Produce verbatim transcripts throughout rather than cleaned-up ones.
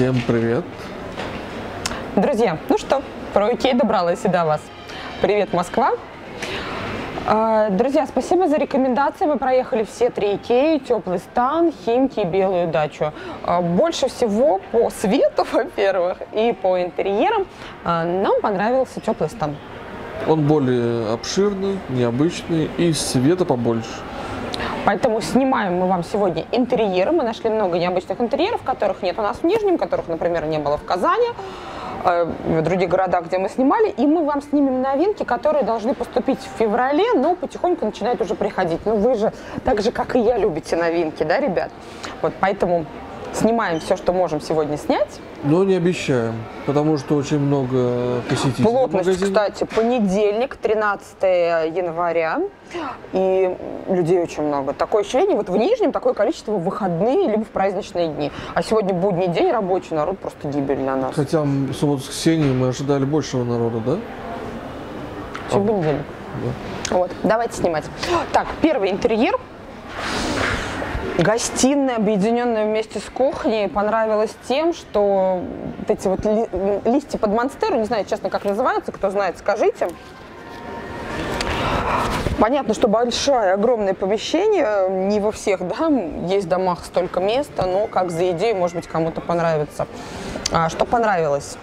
Всем привет! Друзья, ну что, про Икею добралась и до вас. Привет, Москва! Друзья, спасибо за рекомендации. Мы проехали все три Икеи: Теплый стан, Химки и Белую дачу. Больше всего по свету, во-первых, и по интерьерам нам понравился Теплый стан. Он более обширный, необычный и света побольше. Поэтому снимаем мы вам сегодня интерьеры. Мы нашли много необычных интерьеров, которых нет у нас в Нижнем, которых, например, не было в Казани, в других городах, где мы снимали. И мы вам снимем новинки, которые должны поступить в феврале, но потихоньку начинают уже приходить. Ну, вы же, так же, как и я, любите новинки, да, ребят? Вот, поэтому снимаем все, что можем сегодня снять. Но не обещаем, потому что очень много посетителей. Плотность, кстати, понедельник, тринадцатое января, и людей очень много. Такое ощущение, вот в Нижнем такое количество в выходные либо в праздничные дни. А сегодня будний день, рабочий народ, просто гибель для нас. Хотя в субботу-воскресенье мы ожидали большего народа, да? Чем в понедельник. Да. Вот, давайте снимать. Так, первый интерьер. Гостиная, объединенная вместе с кухней, понравилась тем, что вот эти вот ли, листья под монстеру, не знаю, честно, как называются, кто знает, скажите. Понятно, что большое, огромное помещение, не во всех, да, есть в домах столько места, но как за идею, может быть, кому-то понравится. А, что понравилось?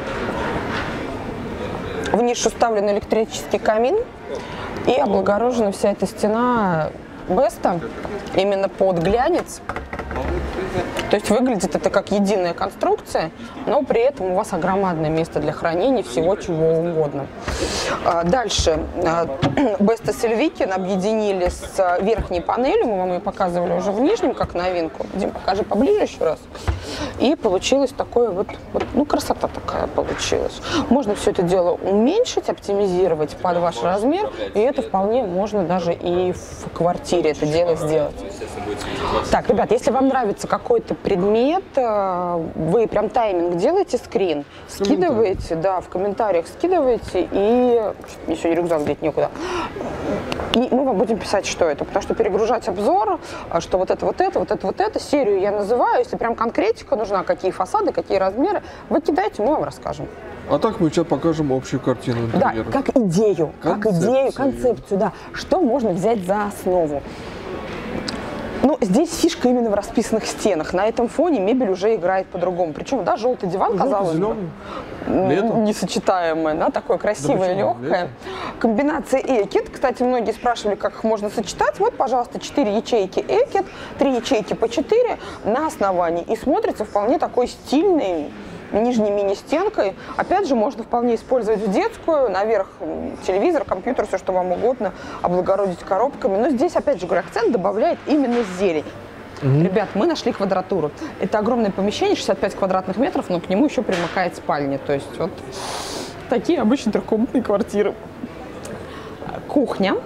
В нишу вставлен электрический камин и облагорожена вся эта стена Беста именно под глянец. То есть выглядит это как единая конструкция, но при этом у вас огромное место для хранения всего чего угодно. Дальше Беста с Эльвикин объединили с верхней панелью, мы вам ее показывали уже в Нижнем как новинку. Дим, покажи поближе еще раз. И получилось такое вот, вот, ну, красота такая получилась. Можно все это дело уменьшить, оптимизировать под ваш размер, и это вполне можно даже и в квартире это дело сделать. Так, ребят, если вам нравится какой-то предмет, вы прям тайминг делаете, скрин, скидываете, да, в комментариях скидываете, и еще и рюкзак деть некуда. И мы вам будем писать, что это, потому что перегружать обзор, что вот это, вот это, вот это, вот это, серию я называю, если прям конкретика нужна, какие фасады, какие размеры, вы кидайте, мы вам расскажем. А так мы сейчас покажем общую картину интерьера. Да, как идею, концепцию. как идею, концепцию, да, что можно взять за основу. Ну, здесь фишка именно в расписанных стенах. На этом фоне мебель уже играет по-другому. Причем, да, желтый диван, казалось бы, несочетаемое, да, такое красивое, да, легкое. Летом. Комбинация Экит. Кстати, многие спрашивали, как их можно сочетать. Вот, пожалуйста, четыре ячейки Экит, три ячейки по четыре на основании. И смотрится вполне такой стильный, нижней мини-стенкой. Опять же, можно вполне использовать в детскую, наверх телевизор, компьютер, все, что вам угодно, облагородить коробками. Но здесь, опять же, говорю, акцент добавляет именно зелень. Mm-hmm. Ребят, мы нашли квадратуру. Это огромное помещение, шестьдесят пять квадратных метров, но к нему еще примыкает спальня. То есть вот такие обычные трехкомнатные квартиры. Кухня.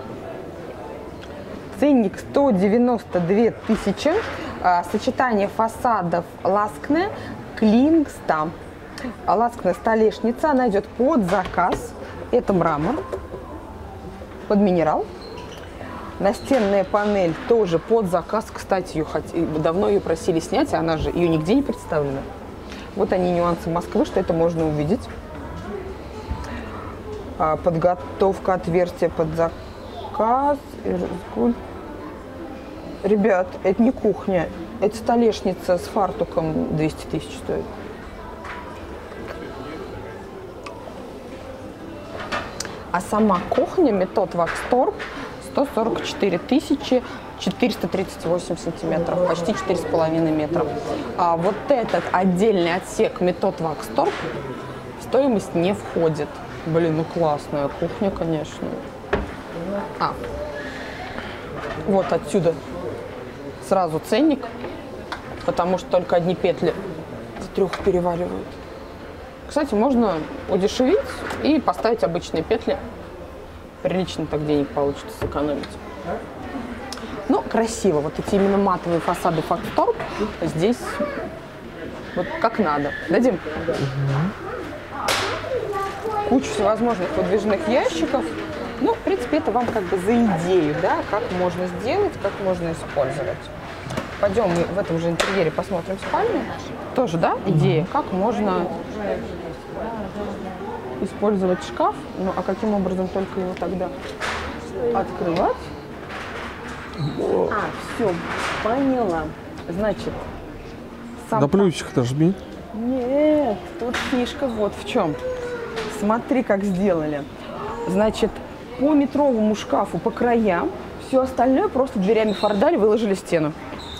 Ценник сто девяносто две тысячи. Сочетание фасадов Ласкне, Клингста. Ласкная столешница, она идет под заказ. Это мрамор, под минерал. Настенная панель тоже под заказ. Кстати, ее хот... давно ее просили снять, а она же, ее нигде не представлена. Вот они нюансы Москвы, что это можно увидеть. Подготовка отверстия под заказ. Ребят, это не кухня. Это столешница с фартуком, двести тысяч стоит. А сама кухня метод Ваксторп сто сорок четыре тысячи четыреста тридцать восемь сантиметров, почти четыре с половиной метра. А вот этот отдельный отсек метод Ваксторп в стоимость не входит. Блин, ну классная кухня, конечно. А, вот отсюда сразу ценник, потому что только одни петли в трех переваривают. Кстати, можно удешевить и поставить обычные петли. Прилично так денег получится сэкономить. Ну, красиво. Вот эти именно матовые фасады Ваксторп здесь вот как надо. Дадим? Угу. Куча всевозможных выдвижных ящиков. Ну, в принципе, это вам как бы за идею, да, как можно сделать, как можно использовать. Пойдем мы в этом же интерьере посмотрим спальню. тоже, да, идея, как можно использовать шкаф, ну а каким образом только его тогда открывать? А, все, поняла. Значит, сам... На плюсик нажми. Нет, тут фишка вот в чем. Смотри, как сделали. Значит, по метровому шкафу по краям, все остальное просто дверями фордаль выложили стену.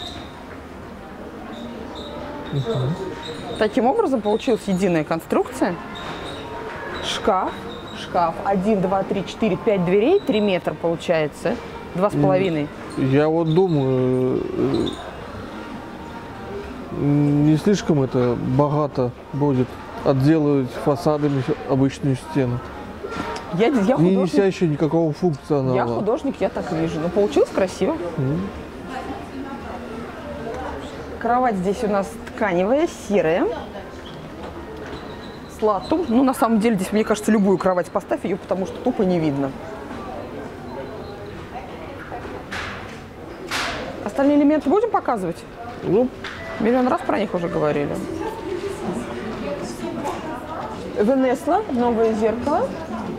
Угу. Таким образом получилась единая конструкция. Шкаф, шкаф, один, два, три, четыре, пять дверей, три метра получается, два с половиной. Я вот думаю, не слишком это богато будет отделывать фасадами обычную стену. Я, я художник, не неся еще никакого функционала. Я художник, я так вижу. Но получилось красиво. Mm. Кровать здесь у нас тканевая, серая. С латом. Ну, на самом деле, здесь, мне кажется, любую кровать поставь ее, потому что тупо не видно. Остальные элементы будем показывать? Ну, миллион раз про них уже говорили. Венесла, новое зеркало.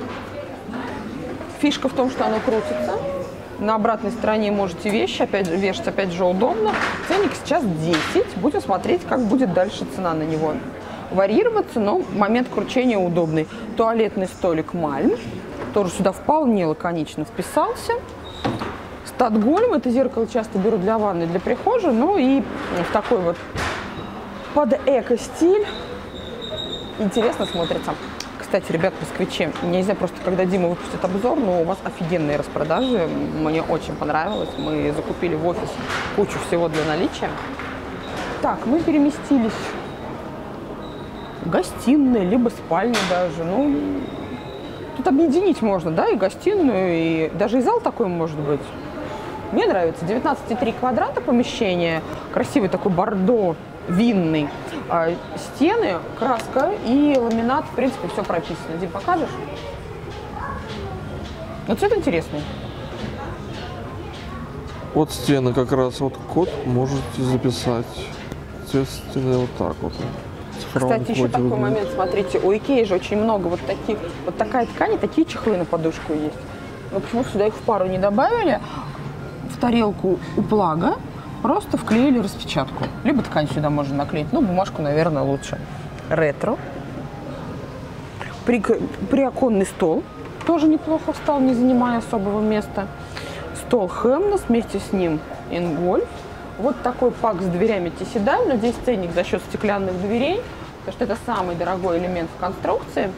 Фишка в том, что оно крутится. На обратной стороне можете вещи, опять же, вешать, опять же, удобно. Ценник сейчас десять. Будем смотреть, как будет дальше цена на него варьироваться, но момент кручения удобный. Туалетный столик Мальм. Тоже сюда вполне лаконично вписался. Статгольм. Это зеркало часто беру для ванны, для прихожей. Ну и в такой вот под эко-стиль. Интересно смотрится. Кстати, ребят, москвичи, я не знаю, просто когда Дима выпустит обзор, но у вас офигенные распродажи. Мне очень понравилось. Мы закупили в офис кучу всего для наличия. Так, мы переместились в гостиную, либо спальню даже. Ну, тут объединить можно, да, и гостиную, и даже и зал такой может быть. Мне нравится. девятнадцать и три квадрата помещение. Красивый такой бордо винный. А, стены, краска и ламинат. В принципе, все прописано. Дим, покажешь? Ну, цвет интересный. Вот стены как раз. Вот код можете записать. Цвет стены вот так вот. Кстати, еще такой выглядит. Момент, смотрите, у Икеи же очень много вот таких, вот такая ткань и такие чехлы на подушку есть. Но почему сюда их в пару не добавили? В тарелку у Плага просто вклеили распечатку. Либо ткань сюда можно наклеить, ну, бумажку, наверное, лучше. Ретро. При, приоконный стол тоже неплохо встал, не занимая особого места. Стол Хемнес, вместе с ним Ингольф. Вот такой пак с дверями Тиседаль, но здесь ценник за счет стеклянных дверей, потому что это самый дорогой элемент в конструкции.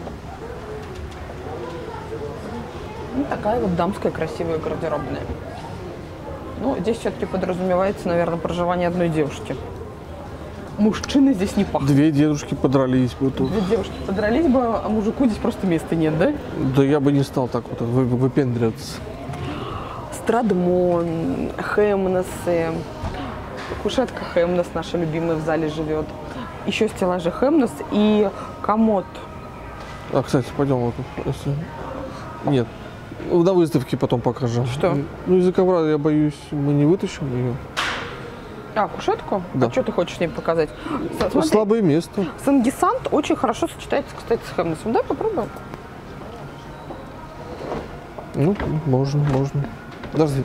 И такая вот дамская красивая гардеробная. Ну, здесь все-таки подразумевается, наверное, проживание одной девушки. Мужчины здесь не пахнут. Две девушки подрались бы тут. Две девушки подрались бы, а мужику здесь просто места нет, да? Да я бы не стал так вот выпендриваться. Страдмон, Хемнесы. Кушетка Хемнес, наша любимая, в зале живет. Еще стеллажи Хемнес и комод. А, кстати, пойдем вот тут. Нет. На выставке потом покажем. Что? Ну, из-за ковра, я боюсь, мы не вытащим ее. А, кушетку? Да. А что ты хочешь с ней показать? Смотри, слабое место. Сангисант очень хорошо сочетается, кстати, с Хемнесом. Да, попробуем? Ну, можно, можно. Подожди.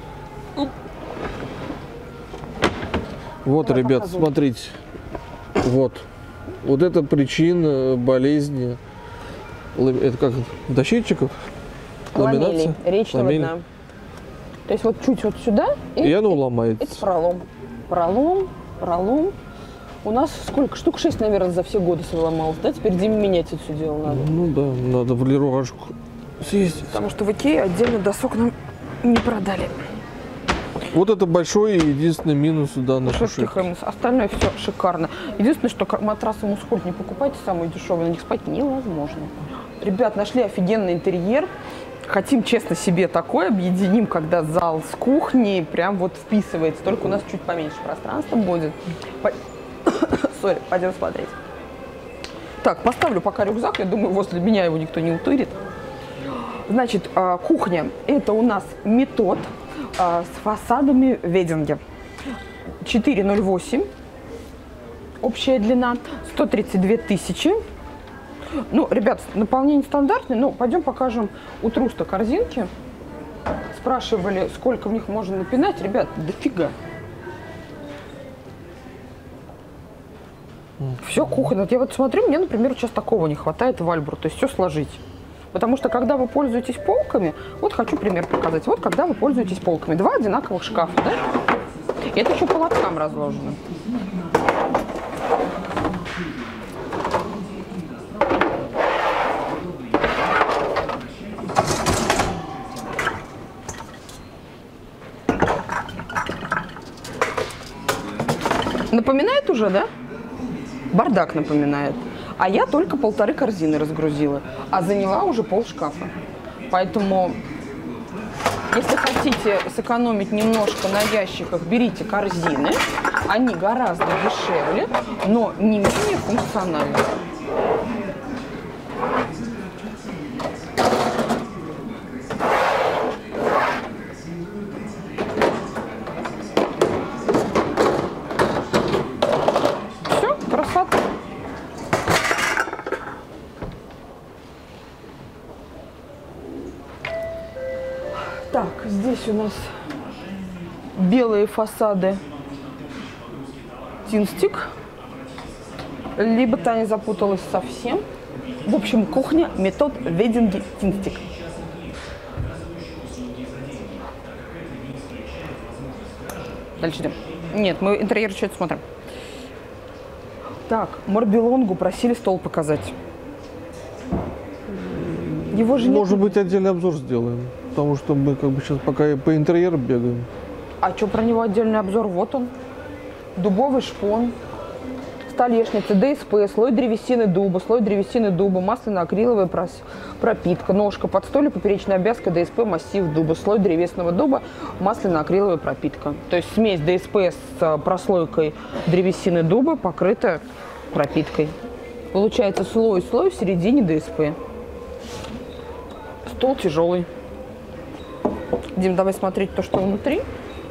Вот, давай, ребят, показывай. Смотрите. Вот. Вот это причина болезни. Это как? Дощечиков? Ламелей. Речь одна. То есть вот чуть вот сюда. И, и оно ломается. Это пролом. Пролом, пролом. У нас сколько? Штук шесть, наверное, за все годы сломалось. Да? Теперь Диме менять это все дело надо. Ну да, надо в леруашку съездить. Потому что в Икее отдельно досок нам не продали. Вот это большой и единственный минус данной кушетки. Остальное все шикарно. Единственное, что матрасы Мускульт не покупайте, самые дешевые, на них спать невозможно. Ребят, нашли офигенный интерьер. Хотим, честно, себе такой, объединим, когда зал с кухней прям вот вписывается. Только у нас чуть поменьше пространства будет. Сори, пойдем смотреть. Так, поставлю пока рюкзак. Я думаю, возле меня его никто не утырит. Значит, кухня. Это у нас метод с фасадами Вединге. четыре ноль восемь. Общая длина сто тридцать две тысячи. Ну, ребят, наполнение стандартное. Ну, пойдем покажем у Труста корзинки. Спрашивали, сколько в них можно напинать. Ребят, дофига. Все кухонное. Я вот смотрю, мне, например, сейчас такого не хватает в Альбру. То есть все сложить. Потому что, когда вы пользуетесь полками, вот хочу пример показать. Вот, когда вы пользуетесь полками. Два одинаковых шкафа, да? И это еще по лоткам разложено. Напоминает уже, да? Бардак напоминает. А я только полторы корзины разгрузила, а заняла уже пол шкафа. Поэтому, если хотите сэкономить немножко на ящиках, берите корзины. Они гораздо дешевле, но не менее функциональны. Так, здесь у нас белые фасады Тинстик. Либо Таня запуталась совсем. В общем, кухня метод вединги Тинстик. Дальше идем. Нет, мы интерьер что-то смотрим. Так, Морбелонгу просили стол показать. Его же Может нет. быть, отдельный обзор сделаем. Потому что мы как бы сейчас пока по интерьеру бегаем. А что про него отдельный обзор? Вот он. Дубовый шпон. Столешница, ДСП, слой древесины дуба, слой древесины дуба, масляно-акриловая пропитка, ножка, подстолье, поперечная обвязка, ДСП, массив дуба, слой древесного дуба, масляно-акриловая пропитка. То есть смесь ДСП с прослойкой древесины дуба покрыта пропиткой. Получается слой-слой в середине ДСП. Стол тяжелый. Дим, давай смотреть то, что внутри.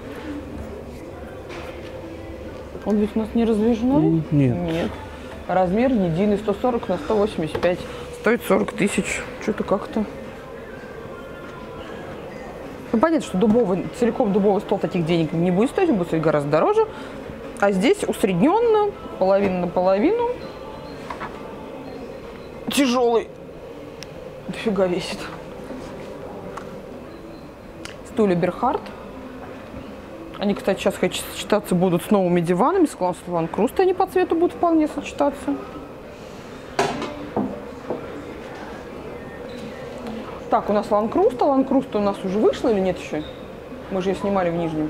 Он ведь у нас не раздвижной? Нет. Нет. Размер единый, сто сорок на сто восемьдесят пять. Стоит сорок тысяч. Что-то как-то. Ну, понятно, что дубовый, целиком дубовый стол таких денег не будет стоить, он будет стоить гораздо дороже. А здесь усредненно, половина на половину. Тяжелый. Дофига весит. Стулья Берхард. Они, кстати, сейчас сочетаться будут с новыми диванами, с классом Ланкруста. Они по цвету будут вполне сочетаться. Так, у нас Ланкруста. Ланкруста у нас уже вышла или нет еще? Мы же ее снимали в Нижнем.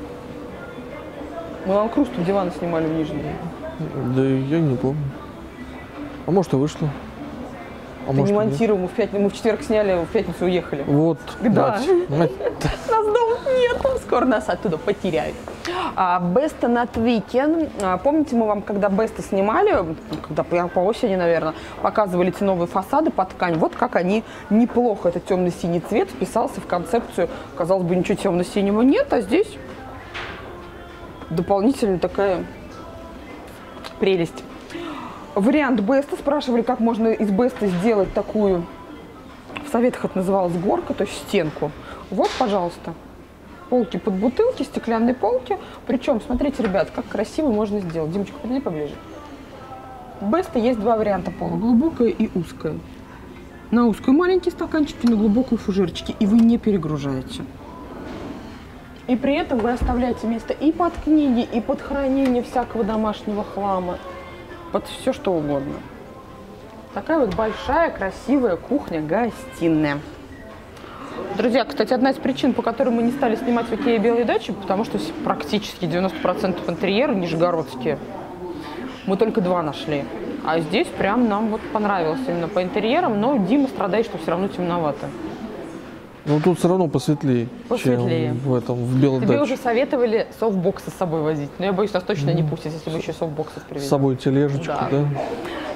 Мы Ланкрусту диваны снимали в Нижнем. Да я не помню. А может и вышло. А Ты может, не монтировал, мы в, пятницу, мы в четверг сняли, в пятницу уехали. Вот. Да. Мать, мать. Нас дома нету, скоро нас оттуда потеряют. Беста на Твикен. Помните, мы вам, когда Беста снимали, когда по, по осени, наверное, показывали эти новые фасады под ткань. Вот как они неплохо, этот темно-синий цвет вписался в концепцию. Казалось бы, ничего темно-синего нет, а здесь дополнительно такая прелесть. Вариант Беста. Спрашивали, как можно из Беста сделать такую, в советах это называлось горка, то есть стенку. Вот, пожалуйста, полки под бутылки, стеклянные полки. Причем, смотрите, ребят, как красиво можно сделать. Димочка, подойди поближе. В Беста есть два варианта пола, глубокое и узкое. На узкую маленькие стаканчики, на глубокую фужерчики, и вы не перегружаете. И при этом вы оставляете место и под книги, и под хранение всякого домашнего хлама. Под все что угодно. Такая вот большая, красивая кухня-гостиная. Друзья, кстати, одна из причин, по которой мы не стали снимать в Икее белые дачи, потому что практически девяносто процентов интерьера нижегородские. Мы только два нашли. А здесь прям нам вот понравилось именно по интерьерам, но Дима страдает, что все равно темновато. Ну тут все равно посветлее, посветлее. чем в этом, в белой Тебе даче. уже советовали софтбоксы с собой возить, но я боюсь, нас точно не пустят, если мы еще софтбоксы привезем. С собой тележечку, да. да?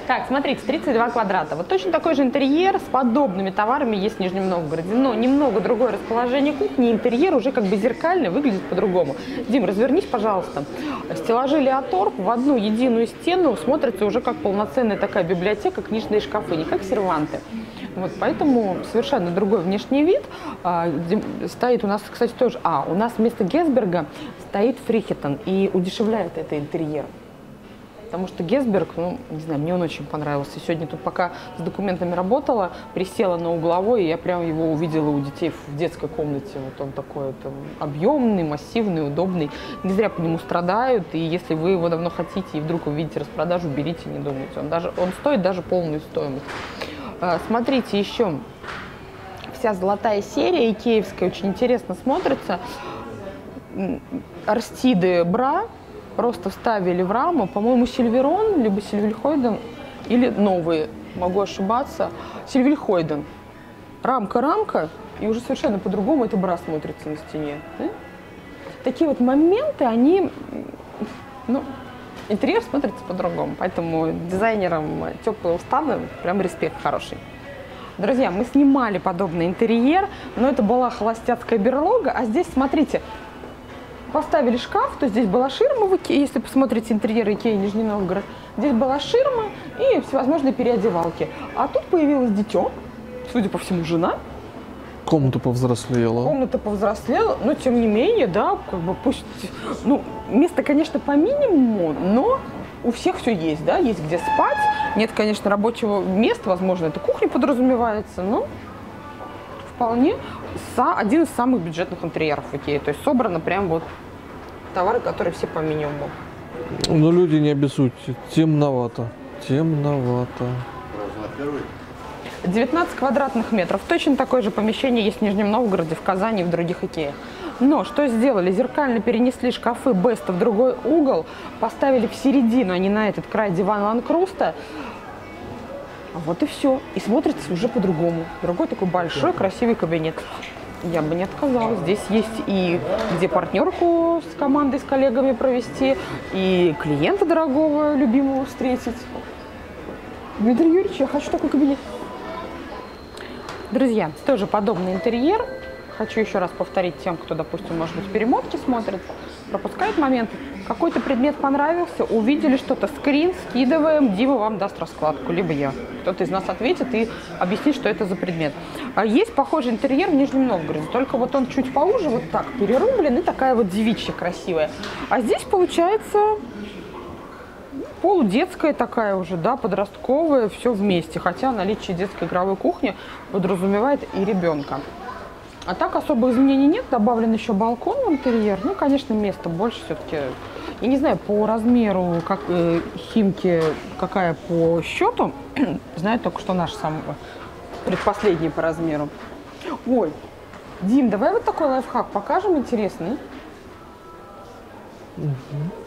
Так, смотрите, тридцать два квадрата. Вот точно такой же интерьер с подобными товарами есть в Нижнем Новгороде. Но немного другое расположение кухни, интерьер уже как бы зеркальный, выглядит по-другому. Дим, развернись, пожалуйста. Стеллажи Леоторп в одну единую стену смотрятся уже как полноценная такая библиотека, книжные шкафы, не как серванты. Вот, поэтому совершенно другой внешний вид. А, стоит у нас, кстати, тоже... А, у нас вместо Гесберга стоит Фрихетон и удешевляет это интерьер. Потому что Гесберг, ну, не знаю, мне он очень понравился. Сегодня тут пока с документами работала, присела на угловой, и я прям его увидела у детей в детской комнате. Вот он такой там, объемный, массивный, удобный. Не зря по нему страдают, и если вы его давно хотите, и вдруг увидите распродажу, берите, не думайте. Он, даже, он стоит даже полную стоимость. А, смотрите, еще вся золотая серия икеевская очень интересно смотрится. Арстиды бра. Просто вставили в раму, по-моему, Сильверон, либо Сильвельхойден, или новые, могу ошибаться, Сильвельхойден. Рамка-рамка, и уже совершенно по-другому это бра смотрится на стене. Да? Такие вот моменты, они, ну, интерьер смотрится по-другому, поэтому дизайнерам теплого стана прям респект хороший. Друзья, мы снимали подобный интерьер, но это была холостяцкая берлога, а здесь, смотрите, поставили шкаф, то здесь была ширма в Икее, если посмотрите интерьеры Икеи Нижний Новгород, здесь была ширма и всевозможные переодевалки. А тут появилось дитё, судя по всему, жена. Комната повзрослела. Комната повзрослела, но тем не менее, да, как бы пусть, ну, место, конечно, по минимуму, но у всех все есть, да, есть где спать. Нет, конечно, рабочего места, возможно, это кухня подразумевается, но вполне один из самых бюджетных интерьеров в Икее. То есть собрано прям вот товары, которые все по минимуму. Но люди, не обессудьте, темновато. Темновато. девятнадцать квадратных метров. Точно такое же помещение есть в Нижнем Новгороде, в Казани и в других Икеях. Но что сделали? Зеркально перенесли шкафы Беста в другой угол, поставили в середину, а не на этот край диван Ланкруста. Вот и все. И смотрится уже по-другому. Другой такой большой, красивый кабинет. Я бы не отказалась. Здесь есть и где партнерку с командой, с коллегами провести, и клиента дорогого, любимого встретить. Дмитрий Юрьевич, я хочу такой кабинет. Друзья, тоже подобный интерьер. Хочу еще раз повторить тем, кто, допустим, может быть, перемотки смотрит, пропускает момент. Какой-то предмет понравился, увидели что-то, скрин, скидываем, Дима вам даст раскладку, либо я. Кто-то из нас ответит и объяснит, что это за предмет. Есть похожий интерьер в Нижнем Новгороде, только вот он чуть поуже, вот так, перерублен, и такая вот девичья красивая. А здесь, получается, полудетская такая уже, да, подростковая, все вместе. Хотя наличие детской игровой кухни подразумевает и ребенка. А так особых изменений нет, добавлен еще балкон в интерьер. Ну, конечно, места больше все-таки. Я не знаю, по размеру, как э, Химки, какая по счету. Знаю только, что наш самый предпоследний по размеру. Ой, Дим, давай вот такой лайфхак покажем интересный. Угу.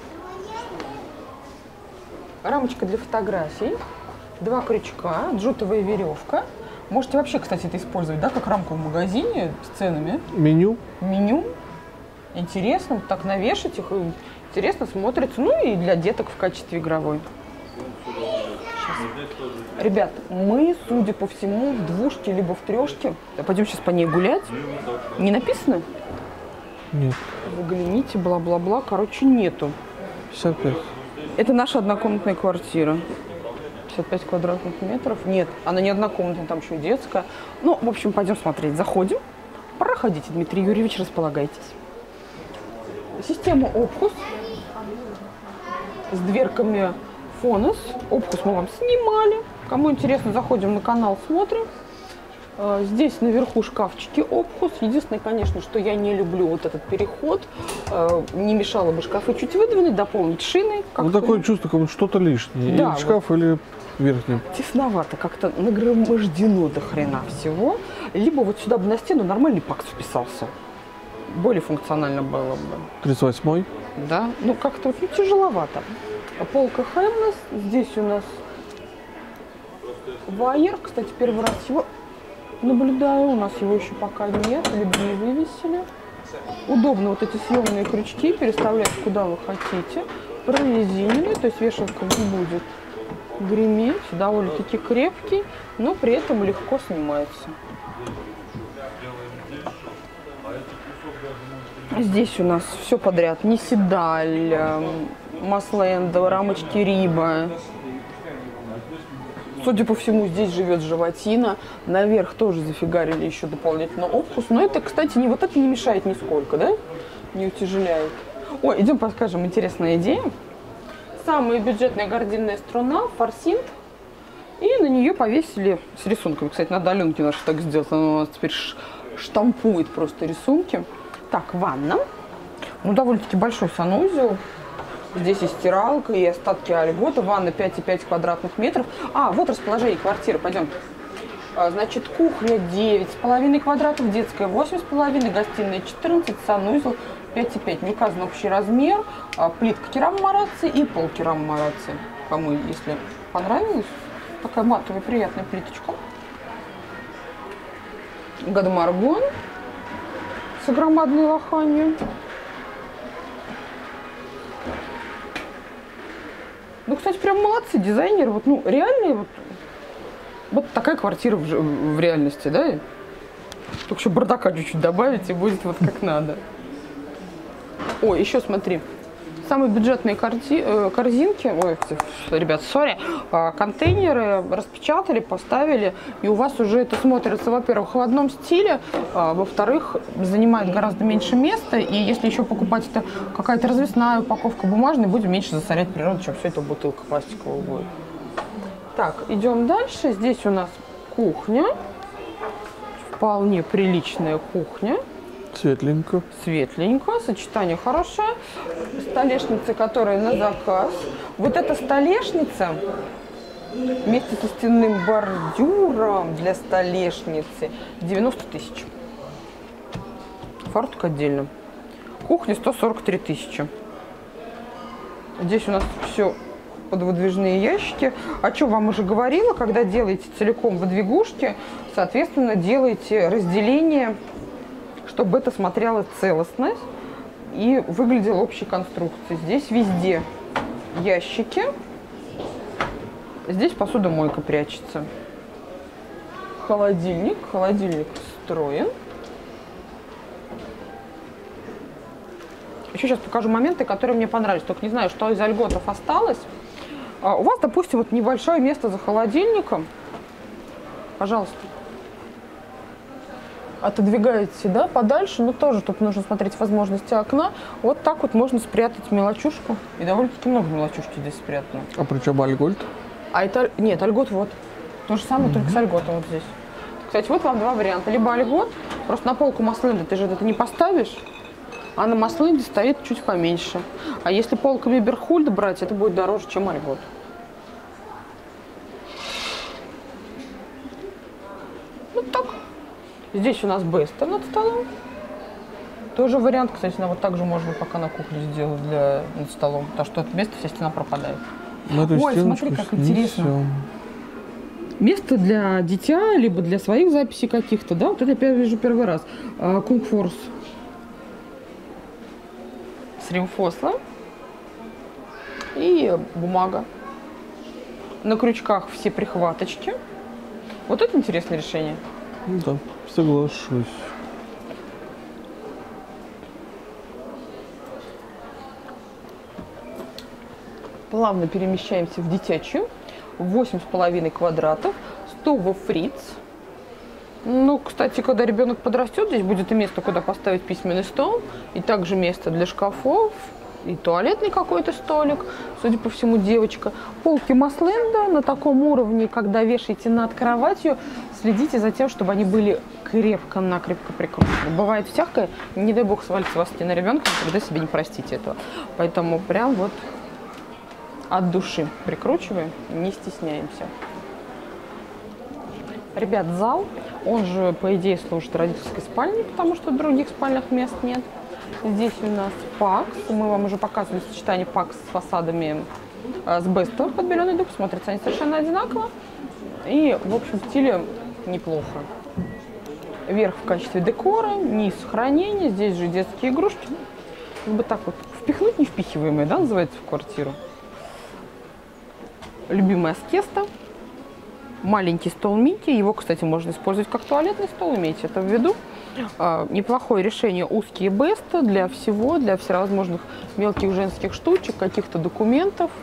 Рамочка для фотографий, два крючка, джутовая веревка. Можете вообще, кстати, это использовать, да, как рамку в магазине с ценами. Меню. Меню. Интересно, вот так навешать их, интересно смотрится. Ну и для деток в качестве игровой. Сейчас. Ребят, мы, судя по всему, в двушке либо в трешке. Пойдем сейчас по ней гулять. Не написано? Нет. Загляните, бла-бла-бла. Короче, нету. пятьдесят пять. Это наша однокомнатная квартира. пятьдесят пять квадратных метров. Нет, она не однокомнатная, там еще и детская. Ну, в общем, пойдем смотреть. Заходим. Проходите, Дмитрий Юрьевич, располагайтесь. Система Opus с дверками Фонус. Opus мы вам снимали. Кому интересно, заходим на канал, смотрим. Здесь наверху шкафчики Opus. Единственное, конечно, что я не люблю вот этот переход. Не мешало бы шкафы чуть выдвинуть, дополнить шиной. Ну, такое чувство, как будто что-то лишнее. Да, или шкаф, вот. Или верхний. Тесновато, как-то нагромождено до хрена всего. Либо вот сюда бы на стену нормальный пакс вписался. Более функционально было бы. тридцать восьмой. Да, ну как-то вот, ну, тяжеловато. Полка Хэмнес. Здесь у нас вайер. Кстати, первый раз его наблюдаю. У нас его еще пока нет, либо не вывесили. Удобно вот эти съемные крючки переставлять куда вы хотите. Прорезиненные, то есть вешалка не будет греметь, довольно-таки крепкий, но при этом легко снимается. Здесь у нас все подряд. Ниседаль, Масленда, рамочки Риба. Судя по всему, здесь живет животина. Наверх тоже зафигарили еще дополнительно обкус. Но это, кстати, не вот это не мешает нисколько, да? Не утяжеляет. Ой, идем подскажем, интересная идея. Самая бюджетная гардинная струна, форсинт. И на нее повесили с рисунками. Кстати, надо Аленке нашей так сделать. Она у нас теперь штампует просто рисунки. Так, ванна. Ну, довольно-таки большой санузел. Здесь и стиралка, и остатки альгота. Ванна пять и пять квадратных метров. А, вот расположение квартиры. Пойдем. Значит, кухня девять с половиной квадратов, детская восемь с половиной, гостиная четырнадцать, санузел пять и пять. Не указан общий размер. Плитка керамомараци и пол керамомараци. Кому, если понравилось. Такая матовая приятная плиточка. Гадомаргон с громадной лоханью. Ну, кстати, прям молодцы дизайнеры. Вот, ну, реальные вот, вот такая квартира в, в реальности, да? Только еще бардака чуть-чуть добавить, и будет вот как надо. Ой, еще смотри. Самые бюджетные корти, э, корзинки, ой, ребят, сори, э, контейнеры распечатали, поставили, и у вас уже это смотрится, во-первых, в одном стиле, э, во-вторых, занимает гораздо меньше места, и если еще покупать это какая-то развесная упаковка бумажная, будем меньше засорять природу, чем все это бутылка пластиковая будет. Так, идем дальше. Здесь у нас кухня, вполне приличная кухня. Светленько. Светленько, сочетание хорошее. Столешница, которая на заказ. Вот эта столешница вместе со стенным бордюром для столешницы девяносто тысяч. Фартук отдельно. Кухня сто сорок три тысячи. Здесь у нас все под выдвижные ящики. О чем вам уже говорила, когда делаете целиком выдвигушки, соответственно, делаете разделение, чтобы это смотрело целостно и выглядело общей конструкцией. Здесь везде ящики. Здесь посудомойка прячется. Холодильник. Холодильник встроен. Еще сейчас покажу моменты, которые мне понравились. Только не знаю, что из альготов осталось. А у вас, допустим, вот небольшое место за холодильником. Пожалуйста. Отодвигаете, да, подальше, но тоже тут нужно смотреть возможности окна. Вот так вот можно спрятать мелочушку. И довольно-таки много мелочушки здесь спрятано. А при чем альгольд? А это, нет, альгот вот. То же самое, mm-hmm. только с альготом вот здесь. Кстати, вот вам два варианта. Либо альгот, просто на полку Масленда ты же это не поставишь, а на Масленде стоит чуть поменьше. А если полка Виберхульд брать, это будет дороже, чем альгот. Вот так. Здесь у нас Беста над столом. Тоже вариант, кстати, на вот так же можно пока на кухне сделать для, над столом, потому что от места вся стена пропадает. Ой, смотри, как интересно. Место для дитя, либо для своих записей каких-то, да? Вот это я вижу первый раз. Кунгфорс с римфослом и бумага. На крючках все прихваточки. Вот это интересное решение. Да, соглашусь. Плавно перемещаемся в дитячую. восемь с половиной квадратов. Стова фриц. Ну, кстати, когда ребенок подрастет, здесь будет и место, куда поставить письменный стол. И также место для шкафов. И туалетный какой-то столик. Судя по всему, девочка. Полки Масленда на таком уровне, когда вешаете над кроватью, следите за тем, чтобы они были крепко-накрепко прикручены. Бывает всякое. Не дай бог свалится вас на ребенка, когда себе не простите этого. Поэтому прям вот от души прикручиваем, не стесняемся. Ребят, зал, он же, по идее, служит родительской спальней, потому что в других спальных мест нет. Здесь у нас пакс. Мы вам уже показывали сочетание пакс с фасадами с Беста под беленый дуб. Смотрятся они совершенно одинаково. И, в общем, в стиле неплохо. Верх в качестве декора, низ хранения. Здесь же детские игрушки. Как бы так вот впихнуть невпихиваемые, да, называется, в квартиру. любимая Аскеста. Маленький стол Мити. Его, кстати, можно использовать как туалетный стол, имейте это в виду. А, неплохое решение. Узкие бесты для всего, для всевозможных мелких женских штучек, каких-то документов.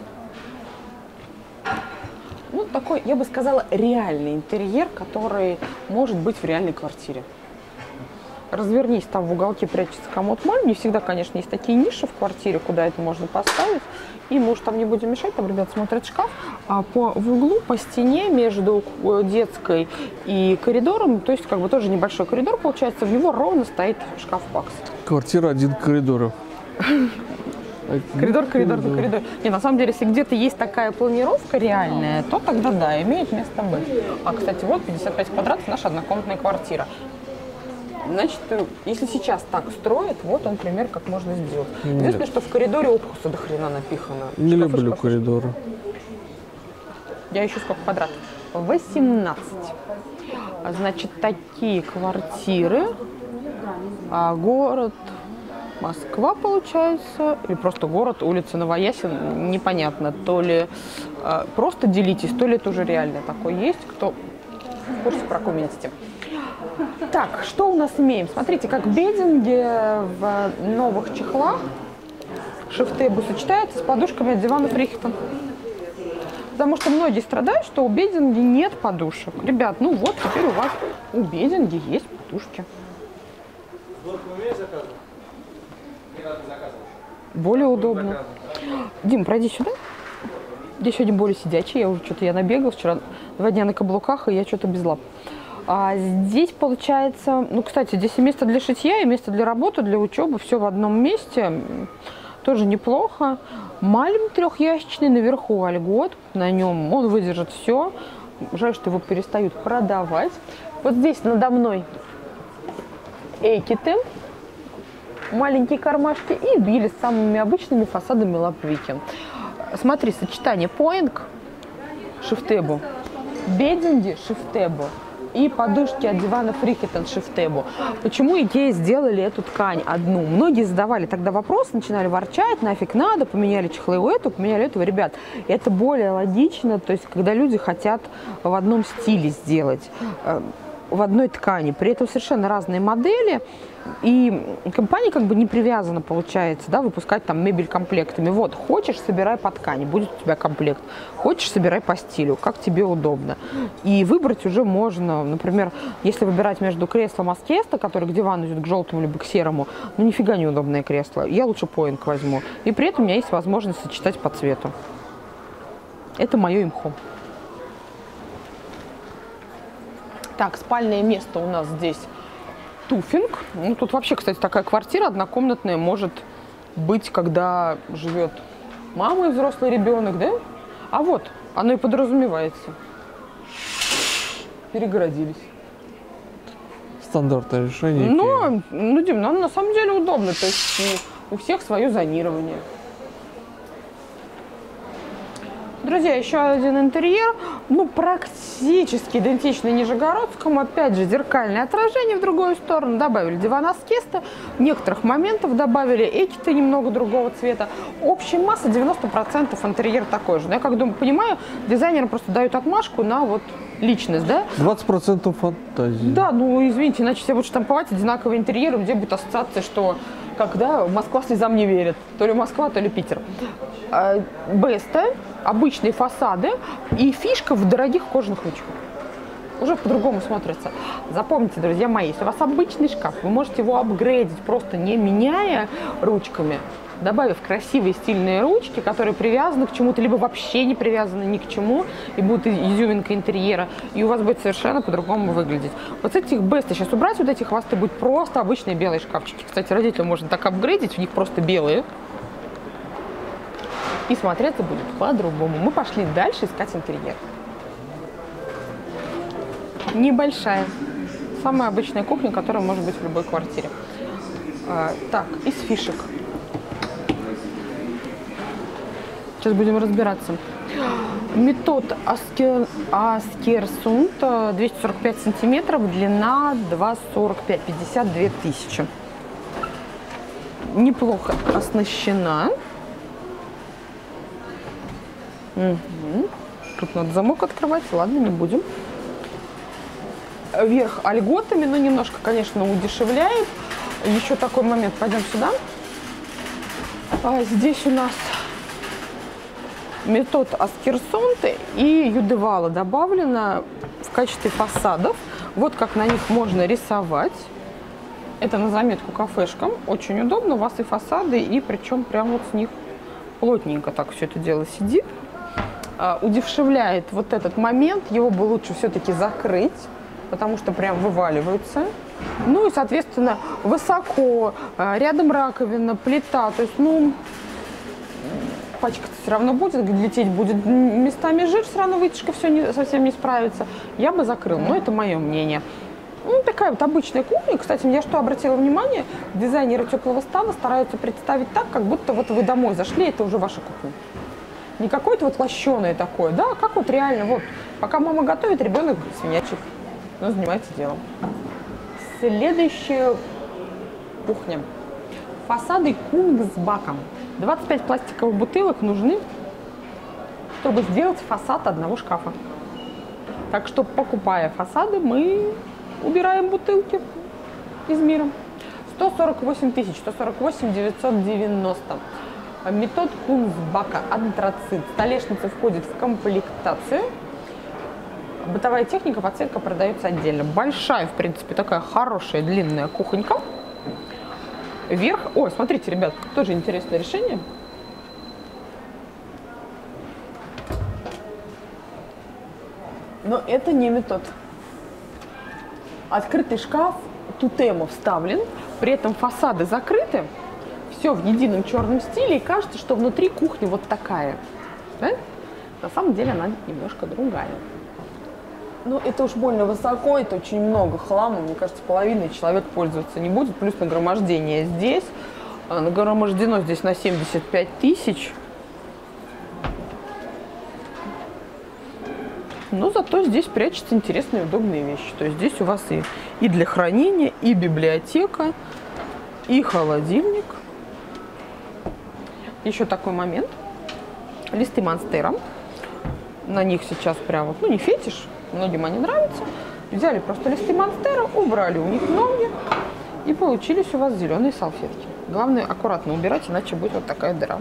Ну, такой, я бы сказала, реальный интерьер, который может быть в реальной квартире. Развернись, там в уголке прячется комод мальм. Не всегда, конечно, есть такие ниши в квартире, куда это можно поставить. И мы уж там не будем мешать, там ребята смотрят шкаф. А по, в углу, по стене между детской и коридором, то есть как бы тоже небольшой коридор получается, в него ровно стоит шкаф Пакс. Квартира один коридор. Коридор, коридор, коридор, коридор. Не, на самом деле, если где-то есть такая планировка реальная, то тогда да, имеет место быть. А, кстати, вот пятьдесят пять квадратов, наша однокомнатная квартира. Значит, если сейчас так строят, вот он пример, как можно сделать. Единственное, что в коридоре опуса до хрена напихано. Не Шкафы, люблю шкафы. коридоры. Я ищу сколько квадратов. восемнадцать. Значит, такие квартиры. А город Москва, получается. Или просто город, улица Новоясен. Непонятно. То ли а, просто делитесь, то ли это уже реально такое есть. Кто в курсе, прокомментите. Так, что у нас имеем? Смотрите, как бединги в новых чехлах шифтебу сочетаются с подушками от дивана Фрихтон. Потому что многие страдают, что у бединги нет подушек. Ребят, ну вот теперь у вас у бединги есть подушки. Более удобно. Дим, пройди сюда. Здесь сегодня более сидячий. Я уже что-то я набегал вчера два дня на каблуках, и я что-то без лап. А здесь получается, ну, кстати, здесь и место для шитья, и место для работы, для учебы, все в одном месте. Тоже неплохо. Мальм трехящичный, наверху альгот, на нем он выдержит все. Жаль, что его перестают продавать. Вот здесь надо мной экиты, маленькие кармашки и били с самыми обычными фасадами лапвики. Смотри, сочетание поинг, шифтебу, бединги, шифтебу и подушки от дивана Фрихтон шифтебу. Почему Икея сделали эту ткань одну? Многие задавали тогда вопрос, начинали ворчать, нафиг надо, поменяли чехлы у этого, поменяли этого. Ребят, это более логично, то есть когда люди хотят в одном стиле сделать, в одной ткани, при этом совершенно разные модели, и компания как бы не привязана, получается, да, выпускать там мебель комплектами. Вот, хочешь, собирай по ткани, будет у тебя комплект. Хочешь, собирай по стилю, как тебе удобно. И выбрать уже можно, например, если выбирать между креслом Аскеста, который к дивану идет к желтому либо к серому, ну нифига неудобное кресло, я лучше поинг возьму. И при этом у меня есть возможность сочетать по цвету. Это мое имхо. Так, спальное место у нас здесь туфинг. Ну, тут вообще, кстати, такая квартира однокомнатная может быть, когда живет мама и взрослый ребенок, да? А вот, оно и подразумевается. Перегородились. Стандартное решение. Но, ну, Дим, ну, на самом деле удобно. То есть у всех свое зонирование. Друзья, еще один интерьер, ну, практически идентичный Нижегородскому. Опять же, зеркальное отражение в другую сторону. Добавили диван Аскеста, некоторых моментов добавили экиты немного другого цвета. Общая масса девяносто процентов интерьер такой же. Я как думаю, понимаю, дизайнеры просто дают отмашку на вот личность, да? двадцать процентов фантазии. Да, ну, извините, иначе все будут штамповать одинаковые интерьеры, где будет ассоциация, что когда Москва слезам не верит. То ли Москва, то ли Питер. Беста, обычные фасады и фишка в дорогих кожаных ручках. Уже по-другому смотрится. Запомните, друзья мои, если у вас обычный шкаф, вы можете его апгрейдить, просто не меняя ручками, добавив красивые стильные ручки, которые привязаны к чему-то, либо вообще не привязаны ни к чему, и будут изюминка интерьера, и у вас будет совершенно по-другому выглядеть. Вот с этих беста сейчас убрать вот эти хвосты, будет просто обычные белые шкафчики. Кстати, родителям можно так апгрейдить, у них просто белые. И смотреться будет по-другому. Мы пошли дальше искать интерьер. Небольшая. Самая обычная кухня, которая может быть в любой квартире. А, так, из фишек. Сейчас будем разбираться. Метод Аскер... Аскерсунд, двести сорок пять сантиметров, длина два сорок пять, пятьдесят две тысячи. Неплохо оснащена. Угу. Тут надо замок открывать, ладно, не будем. Верх ольготами, но немножко, конечно, удешевляет. Еще такой момент, пойдем сюда. А здесь у нас метод Аскерсонте и Юдевала добавлено в качестве фасадов. Вот как на них можно рисовать. Это на заметку кафешкам. Очень удобно. У вас и фасады, и причем прям вот с них плотненько так все это дело сидит. А, удешевляет вот этот момент. Его бы лучше все-таки закрыть, потому что прям вываливаются. Ну и, соответственно, высоко, рядом раковина, плита. То есть, ну, пачкаться все равно будет, лететь будет местами жир, все равно вытяжка все не, совсем не справится. Я бы закрыл, но это мое мнение. Ну, такая вот обычная кухня. Кстати, я что обратила внимание, дизайнеры теплого стана стараются представить так, как будто вот вы домой зашли, это уже ваша кухня. Не какое-то вот лощеное такое, да, как вот реально, вот, пока мама готовит, ребенок свинячит, но занимается делом. Следующая кухня. Фасады Кунгсбаком. двадцать пять пластиковых бутылок нужны, чтобы сделать фасад одного шкафа. Так что, покупая фасады, мы убираем бутылки из мира. сто сорок восемь тысяч, сто сорок восемь девятьсот девяносто. Метод Кунгсбака антрацит. Столешница входит в комплектацию. Бытовая техника, подсветка продается отдельно. Большая, в принципе, такая хорошая длинная кухонька. Вверх. Ой, смотрите, ребят, тоже интересное решение. Но это не метод. Открытый шкаф Тутемо вставлен, при этом фасады закрыты. Все в едином черном стиле, и кажется, что внутри кухня вот такая. Да? На самом деле она немножко другая. Ну, это уж больно высоко, это очень много хлама. Мне кажется, половиной человек пользоваться не будет. Плюс нагромождение здесь. Нагромождено здесь на семьдесят пять тысяч. Но зато здесь прячутся интересные удобные вещи. То есть здесь у вас и, и для хранения, и библиотека, и холодильник. Еще такой момент. Листы монстера. На них сейчас прям вот, ну не фетиш, многим они нравятся. Взяли просто листы монстера, убрали у них ноги, и получились у вас зеленые салфетки. Главное аккуратно убирать, иначе будет вот такая дыра.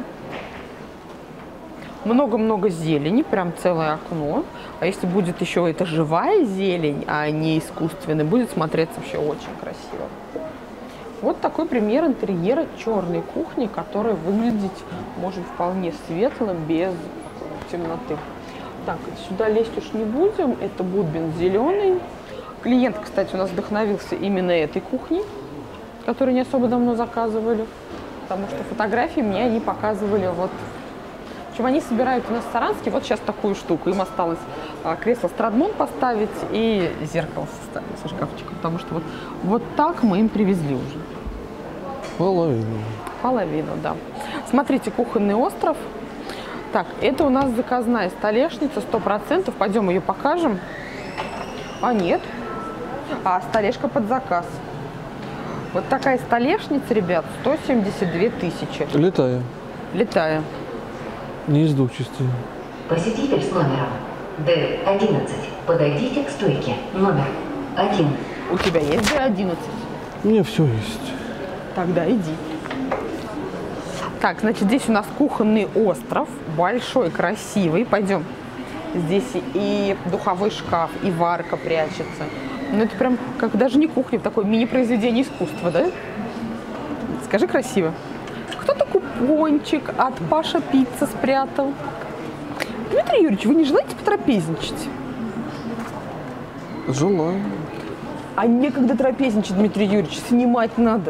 Много-много зелени, прям целое окно. А если будет еще это живая зелень, а не искусственная, будет смотреться вообще очень красиво. Вот такой пример интерьера черной кухни, который выглядеть может вполне светлым, без темноты. Так, сюда лезть уж не будем. Это Будбин зеленый. Клиент, кстати, у нас вдохновился именно этой кухней, которую не особо давно заказывали. Потому что фотографии мне они показывали вот... В общем, они собирают у нас в Саранске вот сейчас такую штуку. Им осталось а, кресло Страдмон поставить и зеркало со, со шкафчиком. Потому что вот, вот так мы им привезли уже. Половину. Половину, да. Смотрите, кухонный остров. Так, это у нас заказная столешница, сто процентов. Пойдем ее покажем. А нет. А столешка под заказ. Вот такая столешница, ребят, сто семьдесят две тысячи. Летая. Летая. Не из двух частей. Посетитель с номером Д одиннадцать. Подойдите к стойке. Номер один. У тебя есть Д одиннадцать? У меня все есть. Тогда иди. Так, значит, здесь у нас кухонный остров. Большой, красивый. Пойдем. Здесь и духовой шкаф, и варка прячется. Ну, это прям как даже не кухня, такое мини-произведение искусства, да? Скажи красиво. Кто-то купончик от Паша Пицца спрятал. Дмитрий Юрьевич, вы не желаете потрапезничать? Желаю. А некогда трапезничать, Дмитрий Юрьевич, снимать надо.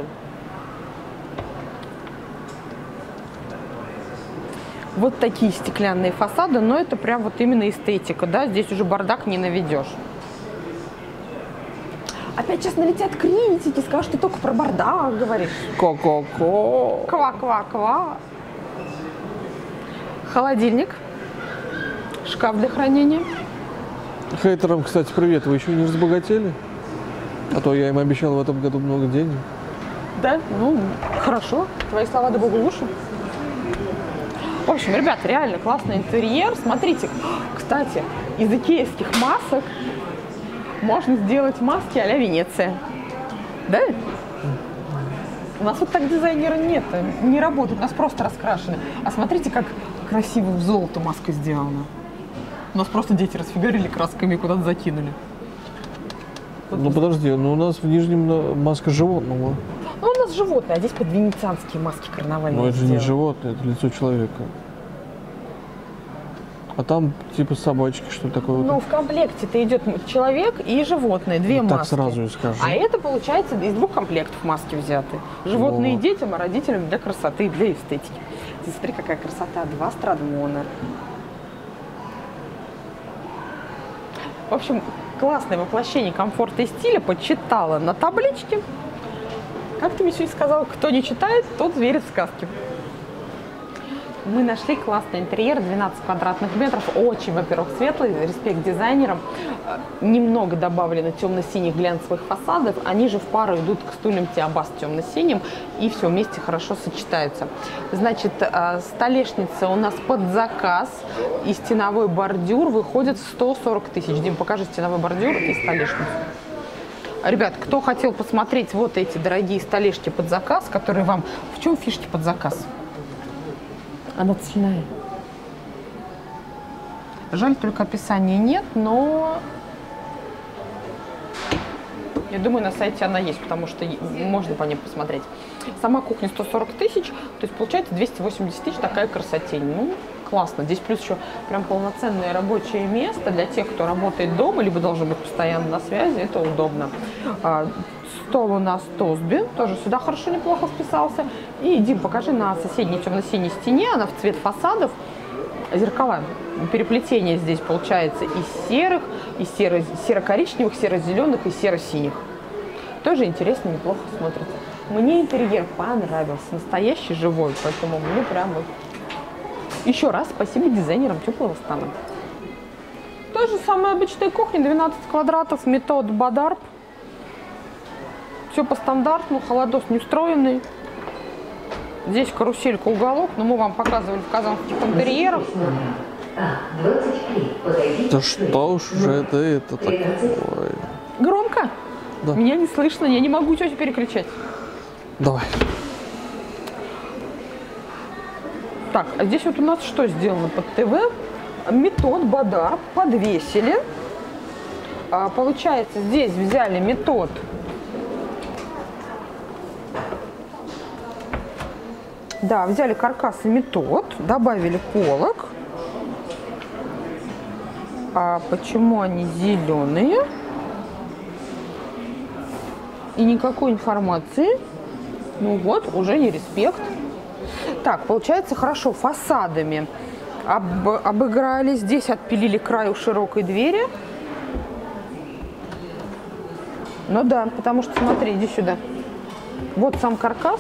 Вот такие стеклянные фасады, но это прям вот именно эстетика, да? Здесь уже бардак не наведешь. Опять сейчас налетят критики, скажут, что ты только про бардак говоришь. Ко-ко-ко. Ква-ква-ква. Холодильник. Шкаф для хранения. Хейтерам, кстати, привет. Вы еще не разбогатели? А то я им обещал в этом году много денег. Да? Ну, хорошо. Твои слова да богу в уши. В общем, ребят, реально классный интерьер. Смотрите, кстати, из икеевских масок можно сделать маски а-ля Венеция. Да? У нас вот так дизайнера нет, не работает, у нас просто раскрашены. А смотрите, как красиво в золото маска сделана. У нас просто дети расфигарили красками и куда-то закинули. Ну подожди, ну у нас в Нижнем маска животного. Ну у нас животное, а здесь под венецианские маски карнавальные. Но это же сделаны. не животное, это лицо человека. А там типа собачки, что такое? Ну вот. в комплекте-то идет человек и животное, две Ну, маски. так сразу и скажу. А это получается из двух комплектов маски взяты. Животные Во. детям, а родителям для красоты и для эстетики. Ты смотри, какая красота, два страдмона. В общем, классное воплощение комфорта и стиля, почитала на табличке. Как ты мне сегодня сказала, кто не читает, тот верит в сказки. Мы нашли классный интерьер, двенадцать квадратных метров, очень, во-первых, светлый, респект дизайнерам. Немного добавлено темно-синих глянцевых фасадов, они же в пару идут к стульям Теобас темно-синим, и все вместе хорошо сочетаются. Значит, столешница у нас под заказ, и стеновой бордюр выходит в сто сорок тысяч. Дим, покажи стеновой бордюр и столешницу. Ребят, кто хотел посмотреть вот эти дорогие столешки под заказ, которые вам... В чем фишки под заказ? Она цельная. Жаль, только описания нет, но я думаю, на сайте она есть, потому что можно по ней посмотреть. Сама кухня сто сорок тысяч, то есть получается двести восемьдесят тысяч, такая красотень. Ну, классно. Здесь плюс еще прям полноценное рабочее место для тех, кто работает дома, либо должен быть постоянно на связи, это удобно. Стол у нас Тосби, тоже сюда хорошо, неплохо вписался. И, Дим, покажи на соседней темно-синей стене, она в цвет фасадов, зеркала. Переплетение здесь получается из серых, из серо- серо-коричневых, серо-зеленых и серо-синих. Тоже интересно, неплохо смотрится. Мне интерьер понравился, настоящий, живой, поэтому мне прям вот... Еще раз спасибо дизайнерам теплого стана. То же самое обычная кухня, двенадцать квадратов, метод Бадарб. Все по стандарту, холодос не встроенный. Здесь каруселька, уголок, но мы вам показывали в казанских интерьерах. Да что уж же это, это такое? Громко? Да. Меня не слышно, я не могу тетю перекричать. Давай. Так, а здесь вот у нас что сделано под ТВ? Метод Бадарб подвесили. А, получается, здесь взяли метод. Да, взяли каркас и метод, добавили полок. А почему они зеленые? И никакой информации. Ну вот, уже не респект. Так, получается хорошо, фасадами об, обыграли. Здесь отпилили край у широкой двери. Ну да, потому что, смотри, иди сюда. Вот сам каркас.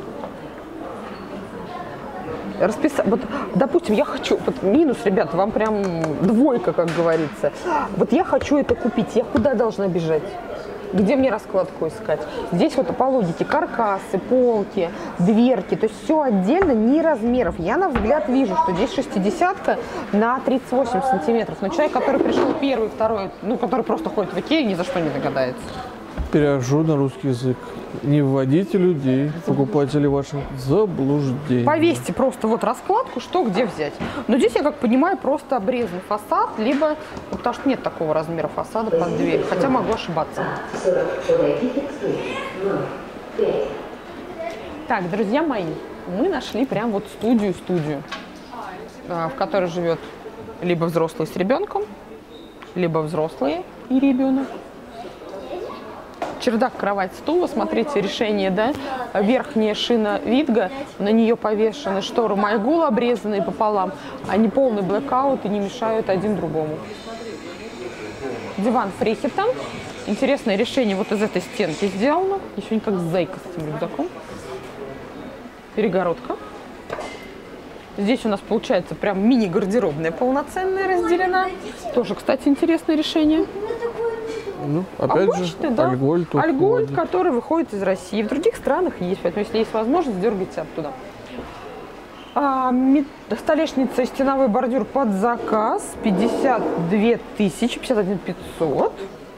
Расписать, вот, допустим, я хочу, вот минус, ребята, вам прям двойка, как говорится. Вот я хочу это купить, я куда должна бежать? Где мне раскладку искать? Здесь вот по логике каркасы, полки, дверки, то есть все отдельно, ни размеров. Я на взгляд вижу, что здесь шестидесятка на тридцать восемь сантиметров. Но человек, который пришел первый, второй, ну, который просто ходит в Икею, ни за что не догадается. Перевожу на русский язык. Не вводите людей, покупателей ваших, в заблуждение. Повесьте просто вот раскладку, что где взять. Но здесь, я как понимаю, просто обрезан фасад, либо, ну, потому что нет такого размера фасада под дверь, хотя могу ошибаться. Так, друзья мои, мы нашли прям вот студию-студию, в которой живет либо взрослый с ребенком, либо взрослые и ребенок. Чердак, кровать, стул. Смотрите, решение, да? Верхняя шина Витга, на нее повешены шторы Майгул, обрезанные пополам. Они полный блэкаут и не мешают один другому. Диван Фрихета. Интересное решение вот из этой стенки сделано. Еще не как зайка с этим рюкзаком. Перегородка. Здесь у нас получается прям мини-гардеробная полноценная разделена. Тоже, кстати, интересное решение. Ну, опять Обычный, же, да. Альголь, тут Альголь, входит. который выходит из России. В других странах есть, поэтому если есть возможность, дергайте оттуда. А, столешница и стеновой бордюр под заказ. пятьдесят две тысячи, пятьдесят один пятьсот.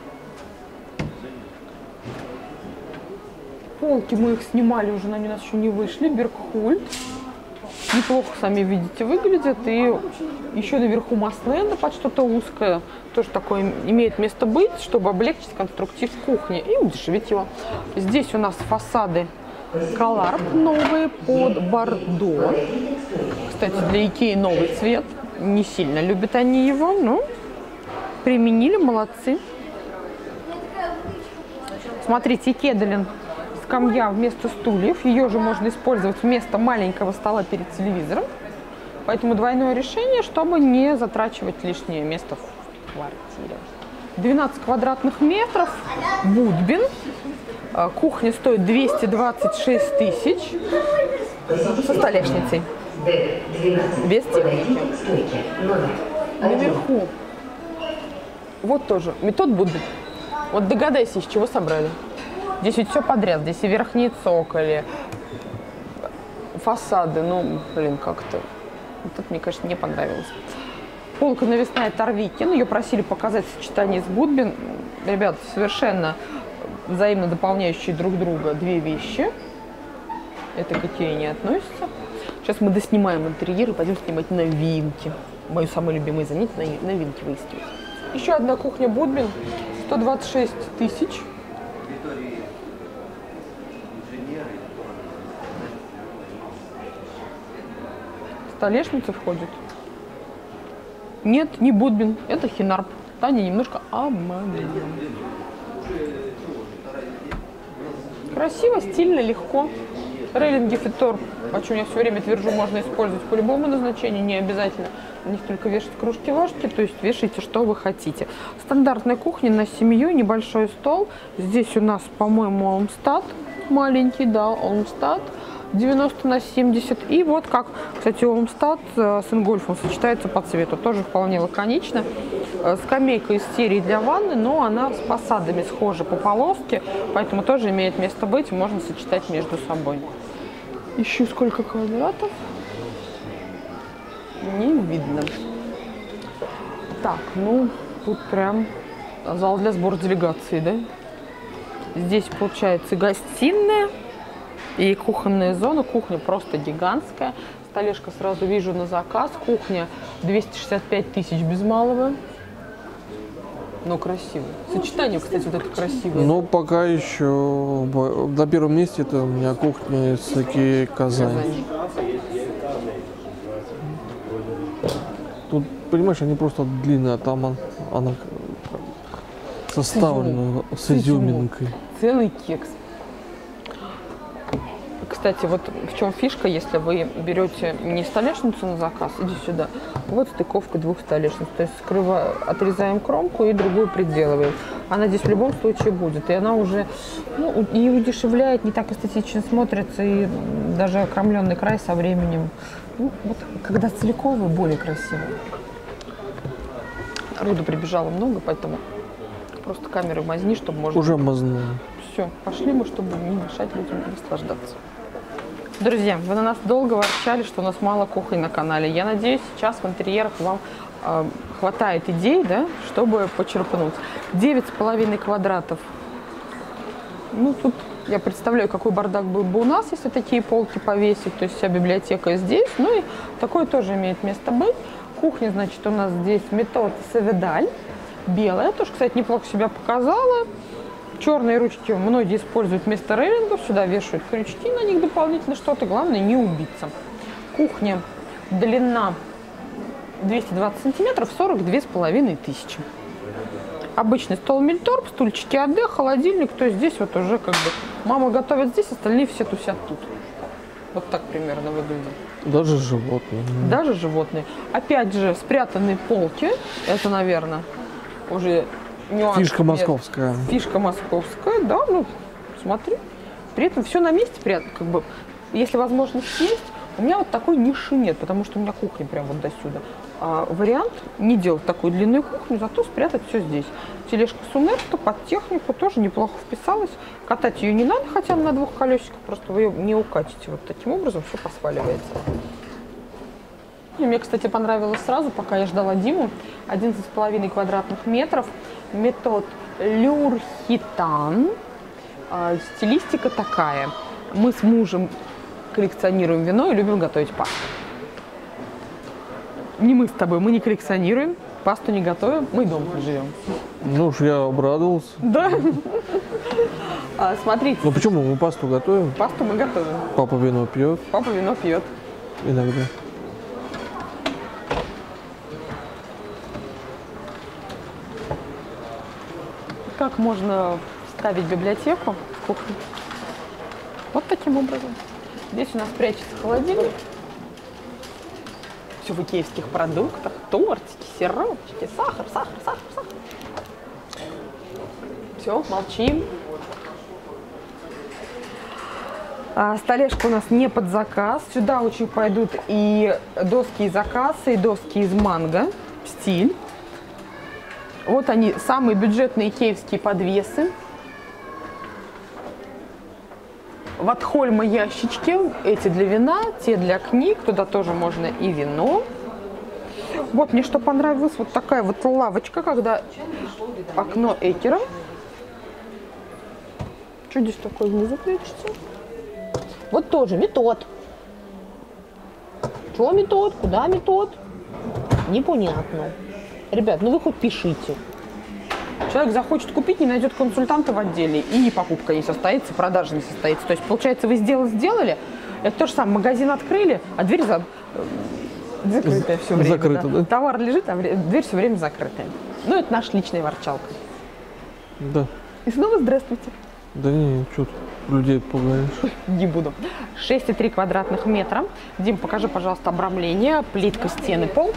Полки мы их снимали, уже они у нас еще не вышли. Бергхольд. Неплохо, сами видите, выглядят. И еще наверху масленда под что-то узкое. Тоже такое имеет место быть, чтобы облегчить конструктив кухни и удешевить его. Здесь у нас фасады Колларб новые под бордо. Кстати, для Икеи новый цвет. Не сильно любят они его, но применили, молодцы. Смотрите, Кеделин. Скамья вместо стульев. Ее же можно использовать вместо маленького стола перед телевизором. Поэтому двойное решение, чтобы не затрачивать лишнее место в квартире. двенадцать квадратных метров. Будбин. Кухня стоит двести двадцать шесть тысяч. Со столешницей. Без техники. Наверху. Вот тоже. Метод Будбин. Вот догадайся, из чего собрали. Здесь ведь все подряд. Здесь и верхние цоколи, фасады. Ну, блин, как-то... Вот это мне, конечно, не понравилось. Полка навесная Тарвикин. Ее просили показать сочетание с Будбин. Ребят, совершенно взаимно дополняющие друг друга две вещи. Это к Икее не относится. Сейчас мы доснимаем интерьер и пойдем снимать новинки. Мое самое любимое занятие – новинки выискивать. Еще одна кухня Будбин. сто двадцать шесть тысяч. Столешница входит. Нет, не Будбин, это Хинарб. Таня немножко обманула. Красиво, стильно, легко. Рейлинги Фитор, о чем я все время твержу, можно использовать по любому назначению, не обязательно на них только вешать кружки-ложки, то есть вешайте, что вы хотите. Стандартная кухня на семью, небольшой стол. Здесь у нас, по-моему, Олмстад маленький, да, Олмстад. девяносто на семьдесят. И вот как, кстати, Олмстад с Ингольфом сочетается по цвету. Тоже вполне лаконично. Скамейка из серии для ванны, но она с фасадами схожа по полоске, поэтому тоже имеет место быть, можно сочетать между собой. Ищу, сколько квадратов. Не видно. Так, ну, тут прям зал для сбора делегации, да? Здесь получается гостиная и кухонная зона. Кухня просто гигантская. Столешка сразу вижу на заказ. Кухня двести шестьдесят пять тысяч без малого. Но красиво. Сочетание, кстати, вот это красивое. Ну, пока еще на первом месте это у меня кухня из Икеи Казань. Казань. Тут, понимаешь, они просто длинные, а там она, она составлена с изюминкой. Целый кекс. Кстати, вот в чем фишка, если вы берете не столешницу на заказ, иди сюда, вот стыковка двух столешниц. То есть скрыва, отрезаем кромку и другую приделываем. Она здесь в любом случае будет. И она уже ну, и удешевляет, не так эстетично смотрится, и даже окромленный край со временем. Ну, вот, когда целиковый, более красивый. Народу прибежало много, поэтому просто камеры мазни, чтобы можно... Уже мазнули. Все, пошли мы, чтобы не мешать людям наслаждаться. Друзья, вы на нас долго ворчали, что у нас мало кухонь на канале. Я надеюсь, сейчас в интерьерах вам э, хватает идей, да, чтобы почерпнуть. девять с половиной квадратов. Ну, тут я представляю, какой бардак был бы у нас, если такие полки повесить. То есть вся библиотека здесь. Ну и такое тоже имеет место быть. Кухня, значит, у нас здесь метод Севедаль. Белая. Тоже, кстати, неплохо себя показала. Черные ручки многие используют вместо рейлингов. Сюда вешают крючки, на них дополнительно что-то. Главное не убиться. Кухня. Длина двести двадцать сантиметров, сорок две с половиной тысячи. Обычный стол Мильторп, стульчики АД, холодильник. То есть здесь вот уже как бы мама готовит здесь, остальные все тусят тут. Вот так примерно выглядит. Даже животные. Даже животные. Опять же, спрятанные полки. Это, наверное, уже... Нюанс. Фишка московская. Фишка московская, да, ну, смотри. При этом все на месте, как бы, если возможность есть. У меня вот такой ниши нет, потому что у меня кухня прям вот до сюда. А вариант не делать такую длинную кухню, зато спрятать все здесь. Тележка Сунерто под технику тоже неплохо вписалась. Катать ее не надо, хотя на двух колесиках, просто вы ее не укатите. Вот таким образом все посваливается. кухню. Мне, кстати, понравилось сразу, пока я ждала Диму. одиннадцать с половиной квадратных метров. Метод Люрхитан. Стилистика такая. Мы с мужем коллекционируем вино и любим готовить пасту. Не мы с тобой, мы не коллекционируем, пасту не готовим, мы дома живем. Ну уж я обрадовался. Да. А, смотрите. Ну почему мы пасту готовим? Пасту мы готовим. Папа вино пьет. Папа вино пьет. Иногда. Как можно ставить библиотеку в кухне? Вот таким образом. Здесь у нас прячется холодильник. Все в икеевских продуктах. Тортики, сиропчики, сахар, сахар, сахар, сахар. Все, молчим. А, столешка у нас не под заказ. Сюда очень пойдут и доски из акации, и доски из манго. Стиль. Вот они, самые бюджетные икеевские подвесы. Ватхольма ящички. Эти для вина, те для книг. Туда тоже можно и вино. Вот мне что понравилось. Вот такая вот лавочка, когда окно Экера. Что здесь такое внизу прячется? Вот тоже метод. Что метод? Куда метод? Непонятно. Ребят, ну вы хоть пишите. Человек захочет купить, не найдет консультанта в отделе, и покупка не состоится, продажа не состоится. То есть, получается, вы сделали, сделали, это то же самое, магазин открыли, а дверь за... закрытая все время. Закрыта, да? Да? Товар лежит, а дверь все время закрытая. Ну, это наша личная ворчалка. Да. И снова здравствуйте. Да не, что ты людей пугаешь. Не буду. шесть и три квадратных метра. Дим, покажи, пожалуйста, обрамление, плитка, стены, пол.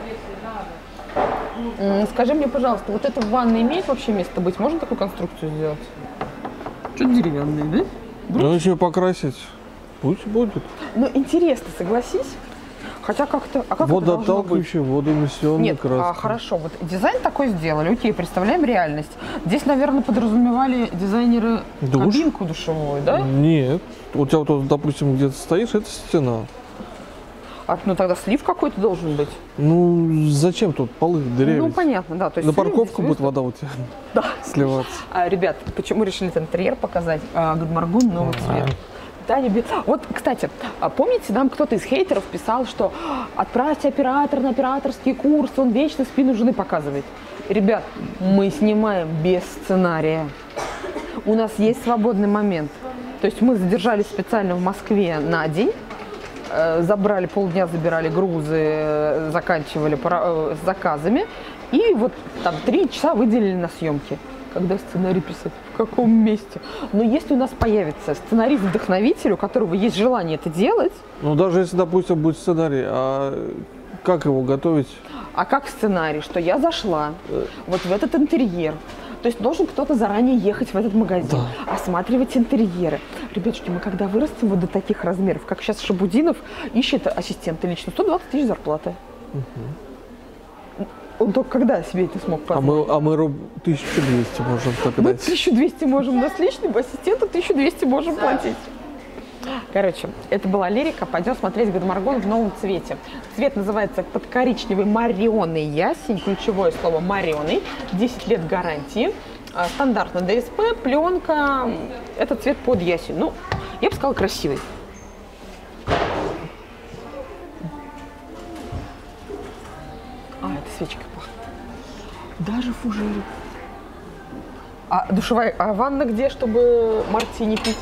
Скажи мне, пожалуйста, вот эта ванна имеет вообще место быть? Можно такую конструкцию сделать? Что-то деревянное, да? Ну, если покрасить, пусть будет. Ну, интересно, согласись. Хотя как-то... А как Водоотталкивающая, водоэмиссионная Нет, краска. а, хорошо, вот дизайн такой сделали, окей, представляем реальность. Здесь, наверное, подразумевали дизайнеры Душ? кабинку душевую, да? Нет. У тебя вот, допустим, где-то стоишь, это стена. А, ну, тогда слив какой-то должен быть. Ну, зачем тут полы дырявить? Ну, понятно, да. То есть На слив парковку здесь будет выставлен. вода у тебя Да. сливаться. А, ребят, почему решили этот интерьер показать? А, Гадмаргон новый цвет. Да, не бе- Вот, кстати, а помните, нам кто-то из хейтеров писал, что отправьте оператора на операторский курс, он вечно спину жены показывает. Ребят, мы снимаем без сценария. У нас есть свободный момент. То есть мы задержались специально в Москве на день, э, забрали полдня, забирали грузы, э, заканчивали пора- э, с заказами, и вот там три часа выделили на съемки. Когда сценарий писать, в каком месте. Но если у нас появится сценарист-вдохновитель, у которого есть желание это делать. Ну, даже если, допустим, будет сценарий, а как его готовить? А как сценарий, что я зашла вот в этот интерьер. То есть должен кто-то заранее ехать в этот магазин, да. осматривать интерьеры. Ребятушки, мы когда вырастем вот до таких размеров, как сейчас Шабудинов ищет ассистента лично, сто двадцать тысяч зарплаты. Угу. Он только когда себе это смог позволить? А мы, а мы тысячу двести можем так Мы дать. тысячу двести можем, у нас личный ассистента тысячу двести можем платить. Короче, это была лирика. Пойдем смотреть Гадмаргон в новом цвете. Цвет называется подкоричневый мореный ясень. Ключевое слово мореный. десять лет гарантии. Стандартно ДСП, пленка. Это цвет под ясень. Ну, я бы сказала, красивый. А, это свечкой пахнет. Даже фужеры. А душевая, а ванна где, чтобы мартини пить?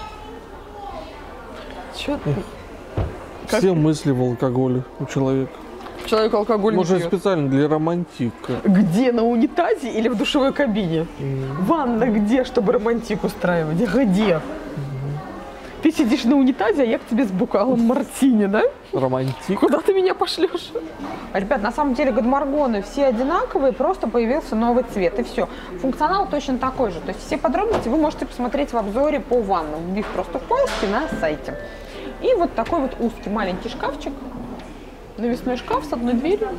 Чё ты? Все Как? мысли в алкоголе у человека. Человек алкоголь не Может, пьет. специально для романтика. Где, на унитазе или в душевой кабине? Mm. Ванна где, чтобы романтик устраивать? Где? Mm-hmm. Ты сидишь на унитазе, а я к тебе с бокалом мартини, да? Романтик. Куда ты меня пошлешь? Ребят, на самом деле Гадмаргоны все одинаковые, просто появился новый цвет, и все. Функционал точно такой же. То есть все подробности вы можете посмотреть в обзоре по ваннам, вбив просто в поиске на сайте. И вот такой вот узкий маленький шкафчик. Навесной шкаф с одной дверью.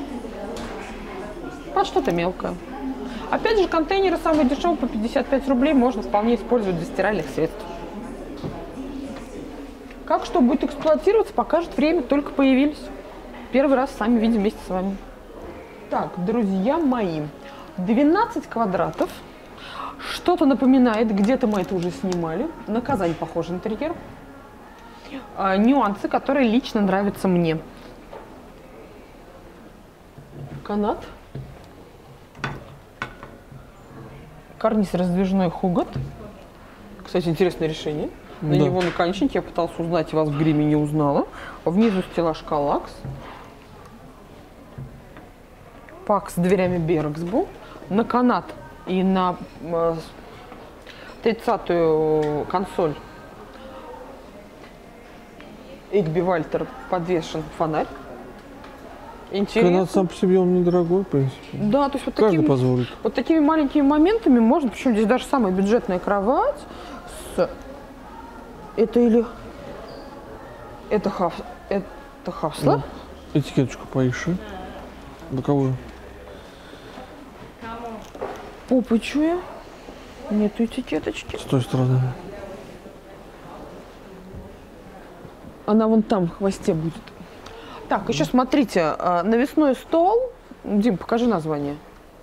Под что-то мелкое. Опять же, контейнеры самые дешевые по пятьдесят пять рублей можно вполне использовать для стиральных средств. Как что будет эксплуатироваться, покажет время, только появились. Первый раз сами видим вместе с вами. Так, друзья мои, двенадцать квадратов. Что-то напоминает, где-то мы это уже снимали. На Казань похож интерьер. А, нюансы, которые лично нравятся мне. Канат. Карниз раздвижной Хугот. Кстати, интересное решение. На Да. него наконечник я пытался узнать, вас в гриме не узнала. Внизу стеллаж Калакс. Пак с дверями Берксбу. На канат и на тридцатую консоль Игби Вальтер подвешен фонарь. Интересно. Канат сам по себе он недорогой, в принципе. Да, то есть вот Каждый такими, позволит. вот такими маленькими моментами можно, причем здесь даже самая бюджетная кровать с... Это или... Это, хав... это хавсла? Ну, этикеточку поищи. Боковую. Попы чую. Нету этикеточки. С той стороны. Она вон там в хвосте будет. Так, еще смотрите, а, навесной стол. Дим, покажи название.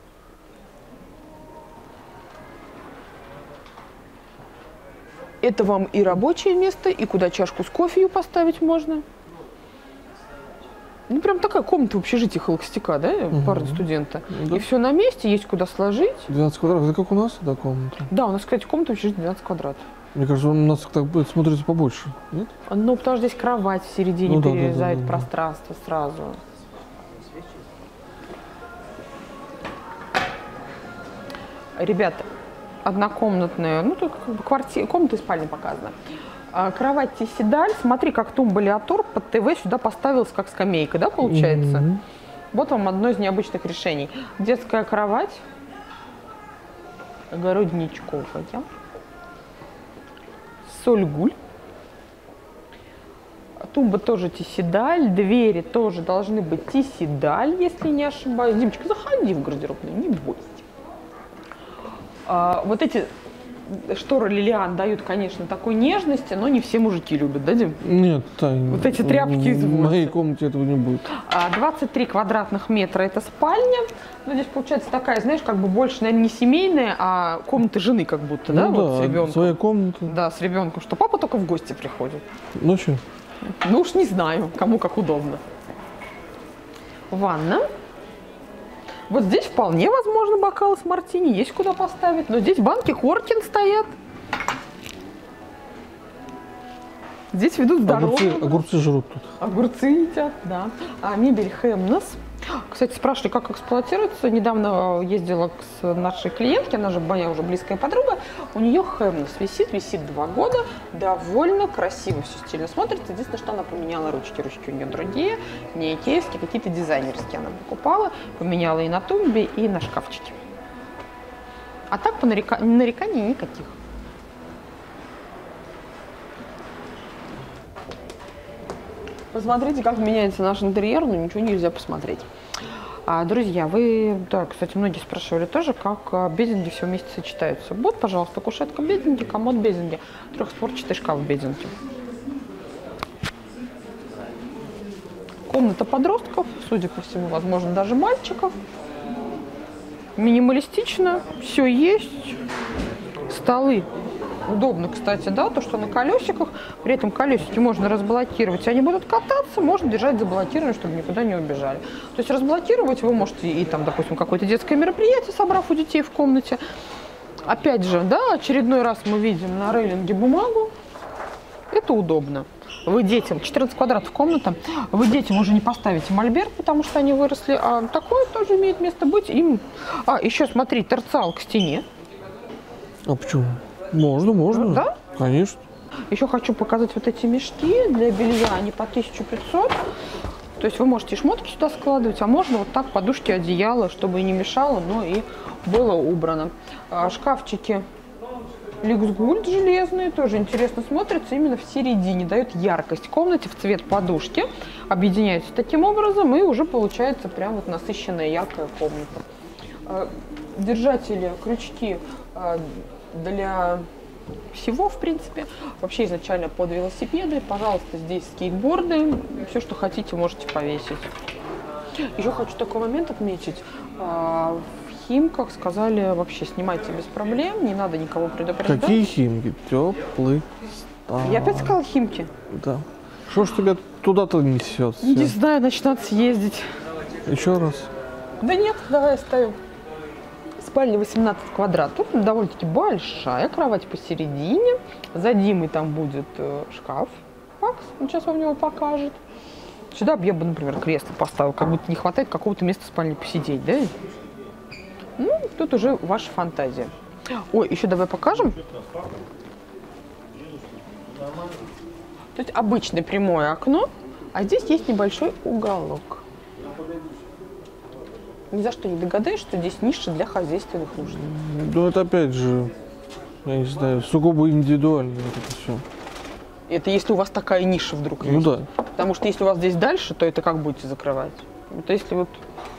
Это вам и рабочее место, и куда чашку с кофею поставить можно. Ну, прям такая комната в общежитии холостяка, да, Угу. парня студента. Да. И все на месте, есть куда сложить. двенадцать квадратов. Это как у нас, да, комната? Да, у нас, кстати, комната в общежитии двенадцать квадратов. Мне кажется, у нас так будет смотрится побольше. Нет? Ну, потому что здесь кровать в середине Ну да, да, перерезает да, да, да. пространство сразу. Ребята, однокомнатная, ну, тут как бы квартира, комната и спальня показана. А, кровать Тиседаль, смотри, как тумба Леотор под ТВ сюда поставилась как скамейка, да, получается? Мгм. Вот вам одно из необычных решений. Детская кровать, огородничковая, Сольгуль. Тумба тоже Тиседаль, двери тоже должны быть Тиседаль, если не ошибаюсь. Димочка, заходи в гардеробную, не бойся. А, вот эти шторы Лилиан дают, конечно, такой нежности, но не все мужики любят, да, Дим? Нет, Тань. Вот эти тряпки из В воздуха. моей комнате этого не будет. А, двадцать три квадратных метра – это спальня. Ну, здесь получается такая, знаешь, как бы больше, наверное, не семейная, а комната жены как будто, да, Ну вот с да, ребенком. своя комната. Да, с ребенком, что папа только в гости приходит. Ну что? Ну уж не знаю, кому как удобно. Ванна. Вот здесь вполне возможно бокалы с мартини, есть куда поставить. Но здесь банки Хоркин стоят. Здесь ведут дорогу. Огурцы, огурцы жрут тут. Огурцы едят, да. А мебель Хемнес. Кстати, спрашивали, как эксплуатируется. Недавно ездила к нашей клиентке, она же моя уже близкая подруга. У нее Хемнес висит, висит два года. Довольно красиво, все стильно смотрится. Единственное, что она поменяла ручки. Ручки у нее другие, не икеевские, какие-то дизайнерские она покупала. Поменяла и на тумбе, и на шкафчике. А так по нарека... нареканий никаких. Посмотрите, как меняется наш интерьер, но ничего нельзя посмотреть. А, друзья, вы, да, кстати, многие спрашивали тоже, как а, бездинги все вместе сочетаются. Вот, пожалуйста, кушетка бездинги, комод бездинги, трехстворчатый шкаф бездинги. Комната подростков, судя по всему, возможно, даже мальчиков. Минималистично, все есть. Столы. Удобно, кстати, да, то, что на колесиках, при этом колесики можно разблокировать, они будут кататься, можно держать заблокированные, чтобы никуда не убежали. То есть разблокировать вы можете и там, допустим, какое-то детское мероприятие, собрав у детей в комнате. Опять же, да, очередной раз мы видим на рейлинге бумагу, это удобно. Вы детям, четырнадцать квадратов комната, вы детям уже не поставите мольберт, потому что они выросли, а такое тоже имеет место быть. Им... А, еще смотри, торцал к стене. А почему? Можно, можно. Да? Конечно. Еще хочу показать вот эти мешки для белья, они по тысяча пятьсот. То есть вы можете и шмотки сюда складывать, а можно вот так подушки, одеяло, чтобы и не мешало, но и было убрано. А, шкафчики Люксгольд железные, тоже интересно смотрятся, именно в середине, дают яркость комнате в цвет подушки, объединяются таким образом, и уже получается прям вот насыщенная яркая комната. А, держатели, крючки а, для всего, в принципе. Вообще изначально под велосипеды. Пожалуйста, здесь скейтборды. Все, что хотите, можете повесить. Еще хочу такой момент отметить. В Химках сказали, вообще снимайте без проблем, не надо никого предупреждать. Какие Химки? Теплый. Я опять сказала Химки? Да. Что ж тебя туда-то несет? Не знаю, значит, надо съездить. Еще раз. Да нет, давай оставим. Спальня восемнадцать квадратов, довольно-таки большая, кровать посередине. За Димой там будет э, шкаф. Макс, он сейчас вам его покажет. Сюда я бы, например, кресло поставил, как будто не хватает какого-то места в спальне посидеть, да? Ну, тут уже ваша фантазия. Ой, еще давай покажем. То есть обычное прямое окно, а здесь есть небольшой уголок. Ни за что не догадаешь, что здесь ниша для хозяйственных нужд. Ну, это опять же, я не знаю, сугубо индивидуально вот это все. Это если у вас такая ниша вдруг есть. Ну да. Потому что если у вас здесь дальше, то это как будете закрывать? Это если вот...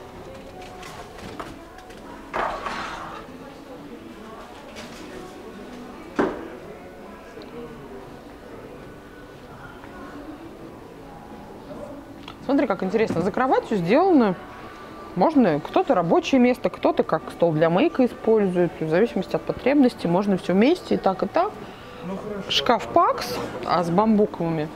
Смотри, как интересно. За кроватью сделано. Можно, кто-то рабочее место, кто-то как стол для мейка использует. В зависимости от потребностей можно все вместе, и так, и так. Шкаф Пакс, а с бамбуковыми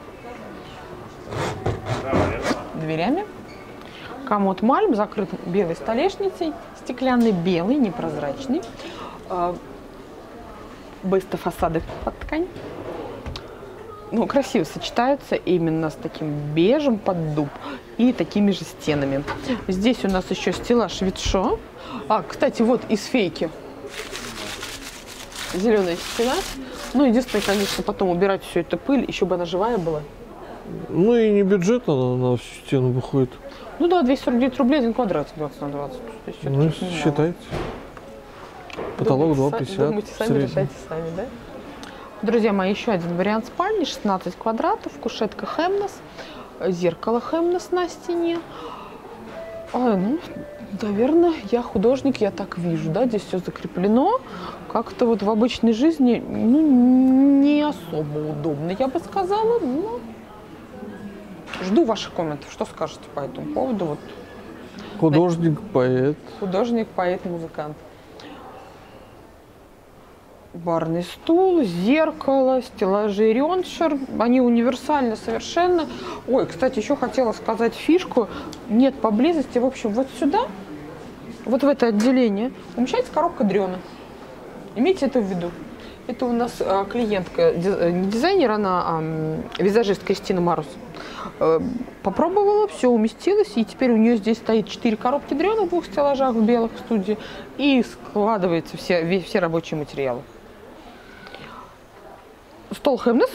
дверями. Комод Мальм закрыт белой столешницей, стеклянный белый, непрозрачный. Бысто фасады под ткань. Ну, красиво сочетаются именно с таким бежем под дуб и такими же стенами. Здесь у нас еще стеллаж Витшо. А, кстати, вот из фейки зеленая стена. Ну, единственное, конечно, потом убирать всю эту пыль, еще бы она живая была. Ну и не бюджетно она на всю стену выходит. Ну да, двести сорок девять рублей, один квадрат, двадцать на двадцать. Ну, считайте. Потолок два пятьдесят. Думаете, сами решайте сами, да? Друзья мои, еще один вариант спальни, шестнадцать квадратов, кушетка Хемнес, зеркало Хемнес на стене. А, ну, наверное, я художник, я так вижу, да, здесь все закреплено. Как-то вот в обычной жизни, ну, не особо удобно, я бы сказала, но жду ваших комментов, что скажете по этому поводу. Вот. Художник, поэт. Художник, поэт, музыкант. Барный стул, зеркало, стеллажи Рёншер. Они универсальны совершенно. Ой, кстати, еще хотела сказать фишку. Нет поблизости. В общем, вот сюда, вот в это отделение, умещается коробка Дрёна. Имейте это в виду. Это у нас а, клиентка, не дизайнер, она а, визажистка Кристина Марус. А, попробовала, все уместилось, и теперь у нее здесь стоит четыре коробки Дрёна в двух стеллажах в белых в студии, и складываются все, все рабочие материалы. Стол Хемнес.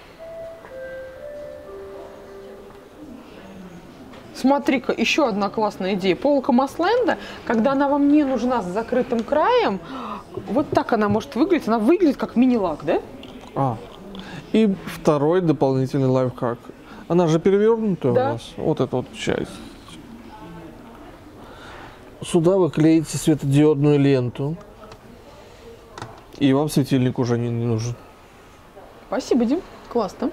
Смотри-ка, еще одна классная идея. Полка Масленда, когда она вам не нужна с закрытым краем, вот так она может выглядеть. Она выглядит как мини-лак, да? А, и второй дополнительный лайфхак. Она же перевернутая, да, у нас. Вот эта вот часть. Сюда вы клеите светодиодную ленту. И вам светильник уже не, не нужен. Спасибо, Дим. Классно.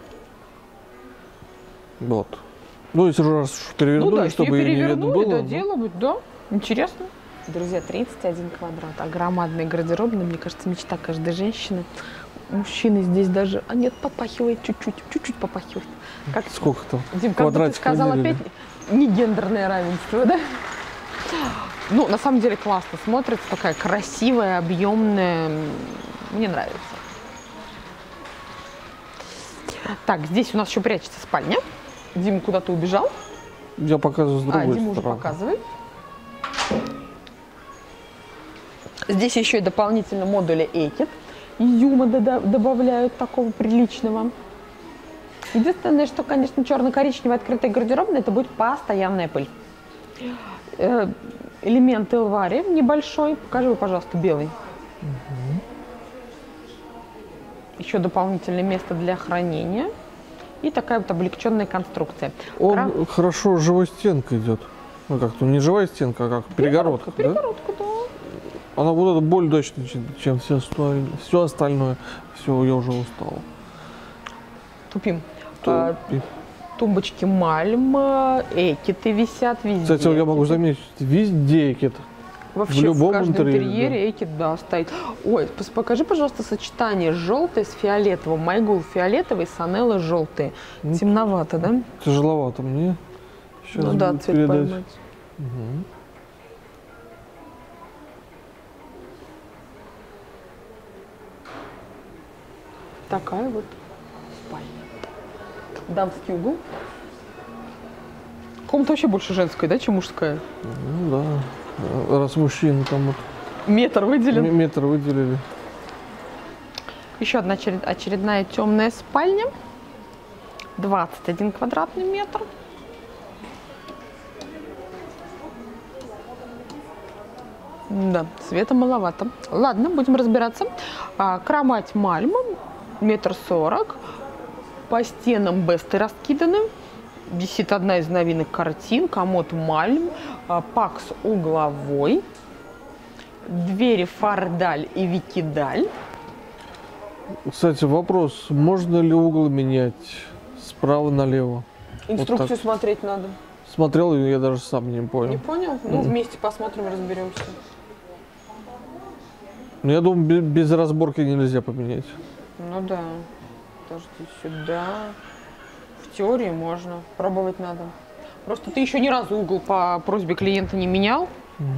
Вот. Ну, если уже раз перевернули, ну, да, чтобы ее не видно было. Да, дело будет, да. Интересно. Друзья, тридцать один квадрат, а громадный гардеробный, мне кажется, мечта каждой женщины. Мужчины здесь даже, а нет, попахивает чуть-чуть, чуть-чуть попахивает. Как... Сколько там? Дим, как ты сказал опять, не гендерное равенство, да? Ну, на самом деле классно смотрится, такая красивая, объемная, мне нравится. Так, здесь у нас еще прячется спальня. Дима куда-то убежал. Я показываю с другой а, Дима стороны. уже показывает. Здесь еще и дополнительно модули Экит. Изюма добавляют такого приличного. Единственное, что, конечно, черно-коричневая открытая гардеробная, это будет постоянная пыль. Элемент Элвари небольшой. Покажи, пожалуйста, белый. Угу. Еще дополнительное место для хранения. И такая вот облегченная конструкция. Он Кра... хорошо живой стенкой идет. Ну, как-то не живая стенка, а как перегородка. Перегородка, да? да? Она вот эта боль дольше, чем все остальное. Все остальное. Все, я уже устал. Тупим. То- и- Тумбочки Мальм, экиты висят везде. Кстати, я могу заметить, везде экит. Вообще в любом каждом интерьере, интерьере экит, да, стоит. Ой, пос- покажи, пожалуйста, сочетание желтый с фиолетовым. Майгул фиолетовый, Санелла желтый. Ну, Темновато, да? Тяжеловато мне. Сейчас Ну да, буду цвет передать. поймать. Мгм. Такая вот спальня. Дамский угол. Комната вообще больше женская, да, чем мужская? Ну да. Раз мужчины там вот Метр выделен. м- метр выделили. Еще одна очеред- очередная темная спальня. двадцать один квадратный метр. Да, света маловато. Ладно, будем разбираться. А, кровать Мальма, метр сорок. По стенам бесты раскиданы. Висит одна из новинок картин. Комод Мальм, а, пакс угловой. Двери Фардаль и Викидаль. Кстати, вопрос, можно ли угол менять справа налево? Инструкцию так. смотреть надо. Смотрел, и я даже сам не Не понял. понял? Ну, вместе посмотрим, разберемся. Но я думаю, бе- без разборки нельзя поменять. Ну да. Подожди, сюда. В теории можно. Пробовать надо. Просто ты еще ни разу угол по просьбе клиента не менял.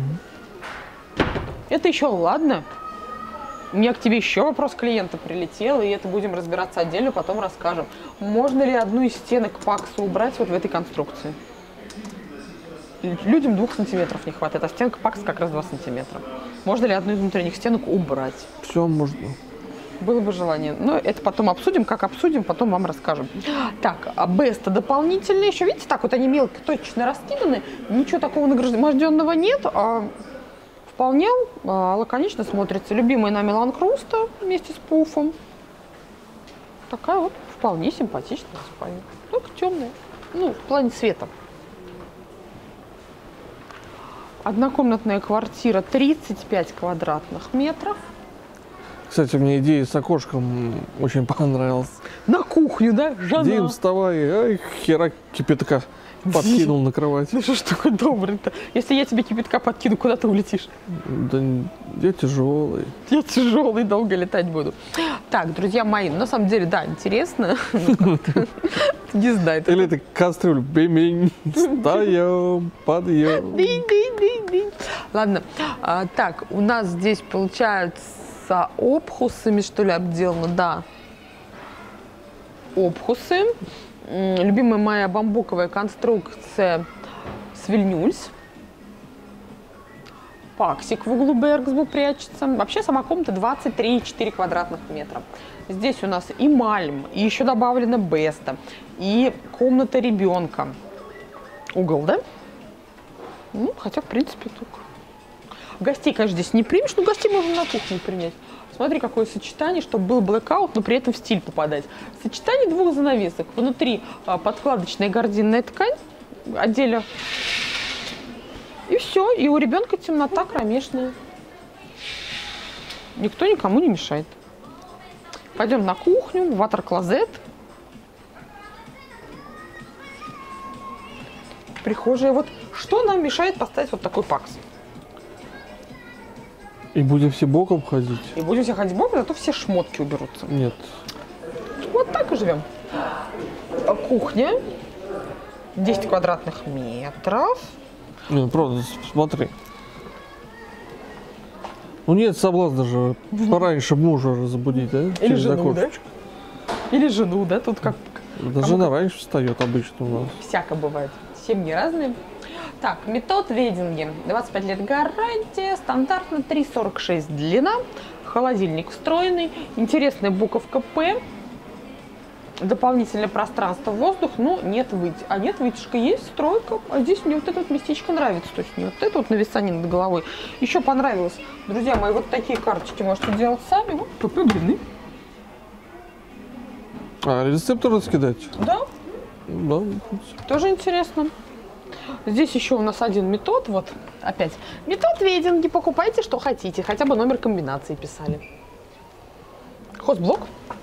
Это еще ладно. У меня к тебе еще вопрос клиента прилетел, и это будем разбираться отдельно, потом расскажем. Можно ли одну из стенок пакса убрать вот в этой конструкции? Людям двух сантиметров не хватает, а стенка пакс как раз два сантиметра. Можно ли одну из внутренних стенок убрать? Все можно. Было бы желание. Но это потом обсудим. Как обсудим, потом вам расскажем. Так, а беста дополнительные. Еще, видите, так вот они мелко, точечно раскиданы. Ничего такого нагроможденного нет. А вполне а, лаконично смотрится. Любимая нами Ланкруста вместе с пуфом. Такая вот вполне симпатичная спальня. Только темная. Ну, в плане цвета. Однокомнатная квартира, тридцать пять квадратных метров. Кстати, мне идея с окошком очень понравилась. На кухню, да? Жена. Дим, вставай, ай, хера кипятка подкинул на кровать. Ну что ж такой добрый-то? Если я тебе кипятка подкину, куда ты улетишь? Да я тяжелый. Я тяжелый, долго летать буду. Так, друзья мои, на самом деле, да, интересно. Не знаю. Или это кастрюль, бемень, встаем, подъем. Динь-динь-динь-динь. Ладно, а, так, у нас здесь получаются обхусами, что ли, обделано, да. Обхусы. М, Любимая моя бамбуковая конструкция Свильнюльс. Паксик в углу Берксбу прячется. Вообще сама комната двадцать три и четыре квадратных метра. Здесь у нас и Мальм, и еще добавлена Беста, и комната ребенка. Угол, да? Ну, хотя, в принципе, только. Гостей, конечно, здесь не примешь, но гостей можно на кухне принять. Смотри, какое сочетание, чтобы был блэкаут, но при этом в стиль попадать. Сочетание двух занавесок. Внутри а, подкладочная гардинная ткань, отдельно. И все, и у ребенка темнота кромешная. Никто никому не мешает. Пойдем на кухню, ватер-клозет. Прихожая. Вот что нам мешает поставить вот такой пакс? И будем все боком ходить? И будем все ходить боком, зато все шмотки уберутся. Нет. Вот так и живем. А кухня. десять квадратных метров. Не, ну правда, смотри. Ну нет соблазна же пораньше мужа разбудить, да? Или Через жену, да? окошечко. Или жену, да? Тут как Да жена раньше встает обычно у нас. всяко бывает. Семьи разные. Так, метод вединги. двадцать пять лет гарантия. Стандартно три сорок шесть длина. Холодильник встроенный. Интересная буковка П. Дополнительное пространство, воздух, но нет вытяжки. А нет, вытяжка есть, стройка. А здесь мне вот это вот местечко нравится. То есть не вот это вот нависание над головой. Еще понравилось, друзья мои, вот такие карточки можете делать сами. Вот ПП длины. А рецепты раскидать? Да, Да. тоже интересно. Здесь еще у нас один метод, вот опять. Метод веденги, покупайте, что хотите, хотя бы номер комбинации писали. Хозблок.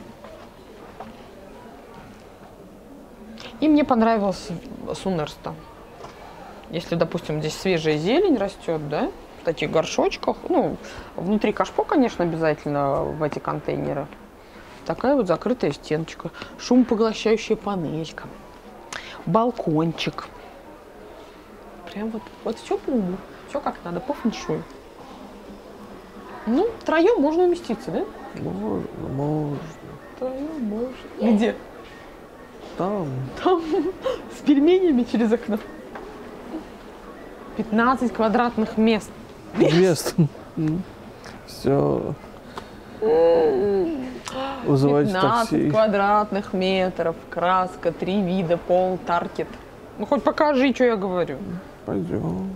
И мне понравился Сунерста. Если, допустим, здесь свежая зелень растет, да, в таких горшочках, ну, внутри кашпо, конечно, обязательно в эти контейнеры. Такая вот закрытая стеночка, шумопоглощающая панелька, балкончик. Прям вот, вот все по уму, все как надо, по фэншую. Ну, втроем можно уместиться, да? Можно, можно. Втроем можно. Где? Там. Там, с пельменями через окно. пятнадцать квадратных мест. Мест. Все. Вызывайте пятнадцать такси. квадратных метров, краска, три вида, пол, таргет. Ну, хоть покажи, что я говорю. Пойдем.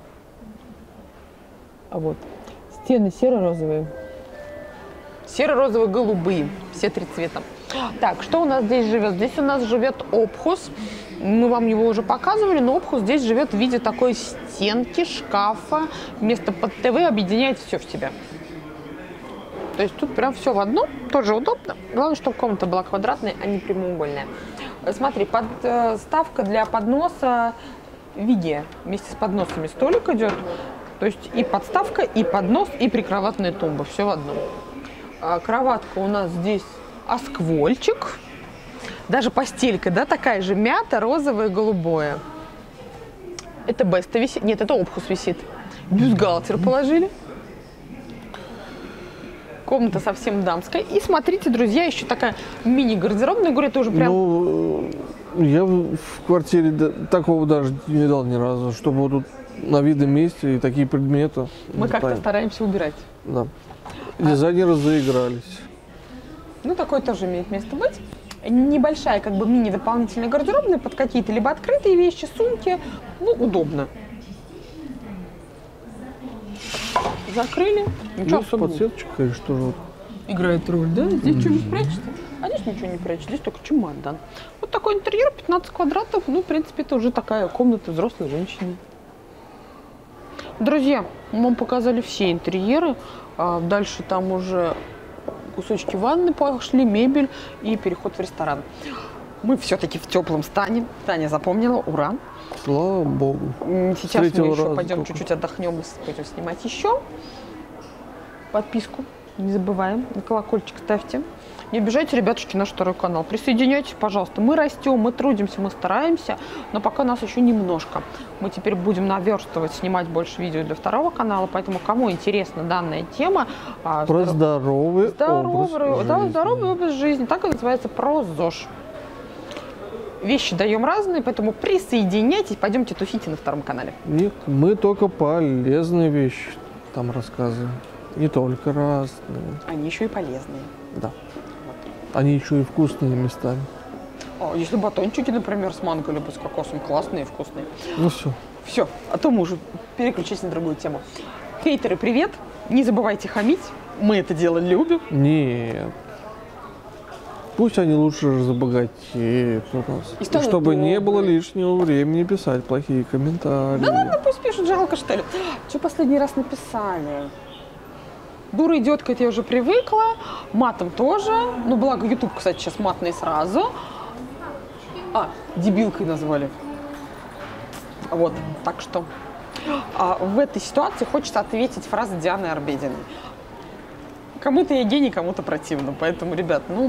А вот стены серо-розовые. Серо-розово-голубые. Все три цвета. Так, что у нас здесь живет? Здесь у нас живет опхус. Мы вам его уже показывали, но опхус здесь живет в виде такой стенки, шкафа. Место под ТВ объединяет все в себя. То есть тут прям все в одном, тоже удобно. Главное, чтобы комната была квадратная, а не прямоугольная. Смотри, подставка для подноса Вигия. Вместе с подносами столик идет. То есть и подставка, и поднос, и прикроватная тумба. Все в одном. А кроватка у нас здесь асквольчик. Даже постелька, да, такая же мята, розовое, голубое. Это Беста висит. Нет, это опхус висит. Бюстгальтер положили. Комната совсем дамская. И смотрите, друзья, еще такая мини-гардеробная. Говорю, это уже прям... Ну, я в квартире такого даже не видал ни разу, чтобы вот тут на видном месте и такие предметы. Мы как-то стараемся убирать. Да. Дизайнеры заигрались. Ну, такое тоже имеет место быть. Небольшая, как бы, мини-дополнительная гардеробная под какие-то либо открытые вещи, сумки. Ну, удобно. Закрыли. Ничего Ну, особенного. подсветочка, конечно, тоже вот. Играет роль, да? Здесь что-нибудь прячется? А здесь ничего не прячется, здесь только чемодан. Вот такой интерьер, пятнадцать квадратов. Ну, в принципе, это уже такая комната взрослой женщины. Друзья, мы вам показали все интерьеры. А дальше там уже кусочки ванны пошли, мебель и переход в ресторан. Мы все-таки в теплом стане. Таня запомнила, ура. Слава богу. Сейчас мы еще пойдем только. чуть-чуть отдохнем и пойдем снимать еще. Подписку не забываем, на колокольчик ставьте. Не обижайте, ребятушки, наш второй канал. Присоединяйтесь, пожалуйста. Мы растем, мы трудимся, мы стараемся, но пока нас еще немножко. Мы теперь будем наверстывать, снимать больше видео для второго канала, поэтому кому интересна данная тема... Про здоровый, здоровый образ да, жизни. Здоровый образ жизни, так и называется, про ЗОЖ. Вещи даем разные, поэтому присоединяйтесь, пойдемте тусите на втором канале. Нет, мы только полезные вещи там рассказываем. Не только разные. Они еще и полезные. Да. Они еще и вкусные местами. О, если батончики, например, с манго либо с кокосом, классные и вкусные. Ну все. Все, а то мы уже переключились на другую тему. Хейтеры, привет! Не забывайте хамить, мы это дело любим. Нет. Пусть они лучше забогатеют у нас. И станут чтобы не добрые. было лишнего времени писать плохие комментарии. Да ладно, пусть пишут, жалко что ли. Что последний раз написали? Дура идиотка, это я уже привыкла. Матом тоже. Ну, благо, YouTube, кстати, сейчас матный сразу. А, дебилкой назвали. Вот, так что. А в этой ситуации хочется ответить фразой Дианы Арбединой. Кому-то я гений, кому-то противно. Поэтому, ребят, ну...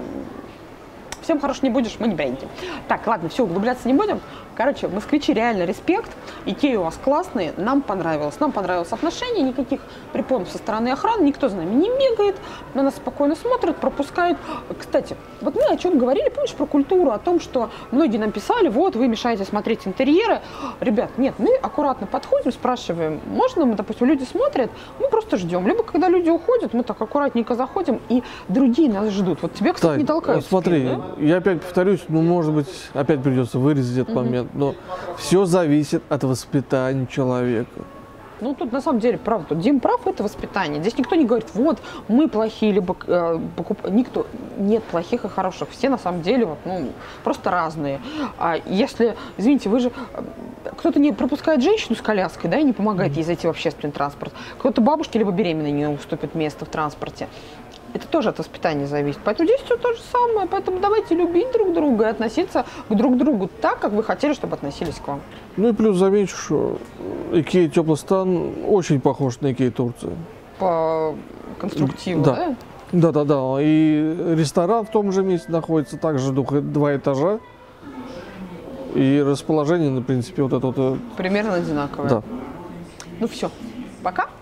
Всем хорош не будешь, мы не бренди. Так, ладно, все, углубляться не будем. Короче, москвичи реально респект. Икеи у вас классные, нам понравилось. Нам понравилось отношение, никаких препонов со стороны охраны, никто за нами не бегает, на нас спокойно смотрят, пропускают. Кстати, вот мы о чем говорили, помнишь, про культуру, о том, что многие нам писали, вот, вы мешаете смотреть интерьеры. Ребят, нет, мы аккуратно подходим, спрашиваем, можно, мы, допустим, люди смотрят, мы просто ждем. Либо, когда люди уходят, мы так аккуратненько заходим, и другие нас ждут. Вот тебя, кстати, Так, не толкают. в смотри, спину, да? я опять повторюсь, ну, может быть, опять придется вырезать этот момент, но все зависит от воспитания человека. Ну, тут на самом деле, правда, тут Дим прав, это воспитание. Здесь никто не говорит, вот, мы плохие, либо э, покуп... никто, нет плохих и хороших. Все на самом деле, вот, ну, просто разные. А если, извините, вы же, кто-то не пропускает женщину с коляской, да, и не помогает ей зайти в общественный транспорт. Кто-то бабушке, либо беременной не уступит место в транспорте. Это тоже от воспитания зависит. Поэтому здесь все то же самое. Поэтому давайте любить друг друга и относиться к друг другу так, как вы хотели, чтобы относились к вам. Ну и плюс замечу, что Икеа Теплый Стан очень похож на Икеа Турции. По конструктиву, Да. да? Да, да, да. И ресторан в том же месте находится, также два этажа. И расположение, на принципе, вот это вот. Примерно одинаковое. Да. Ну все. Пока.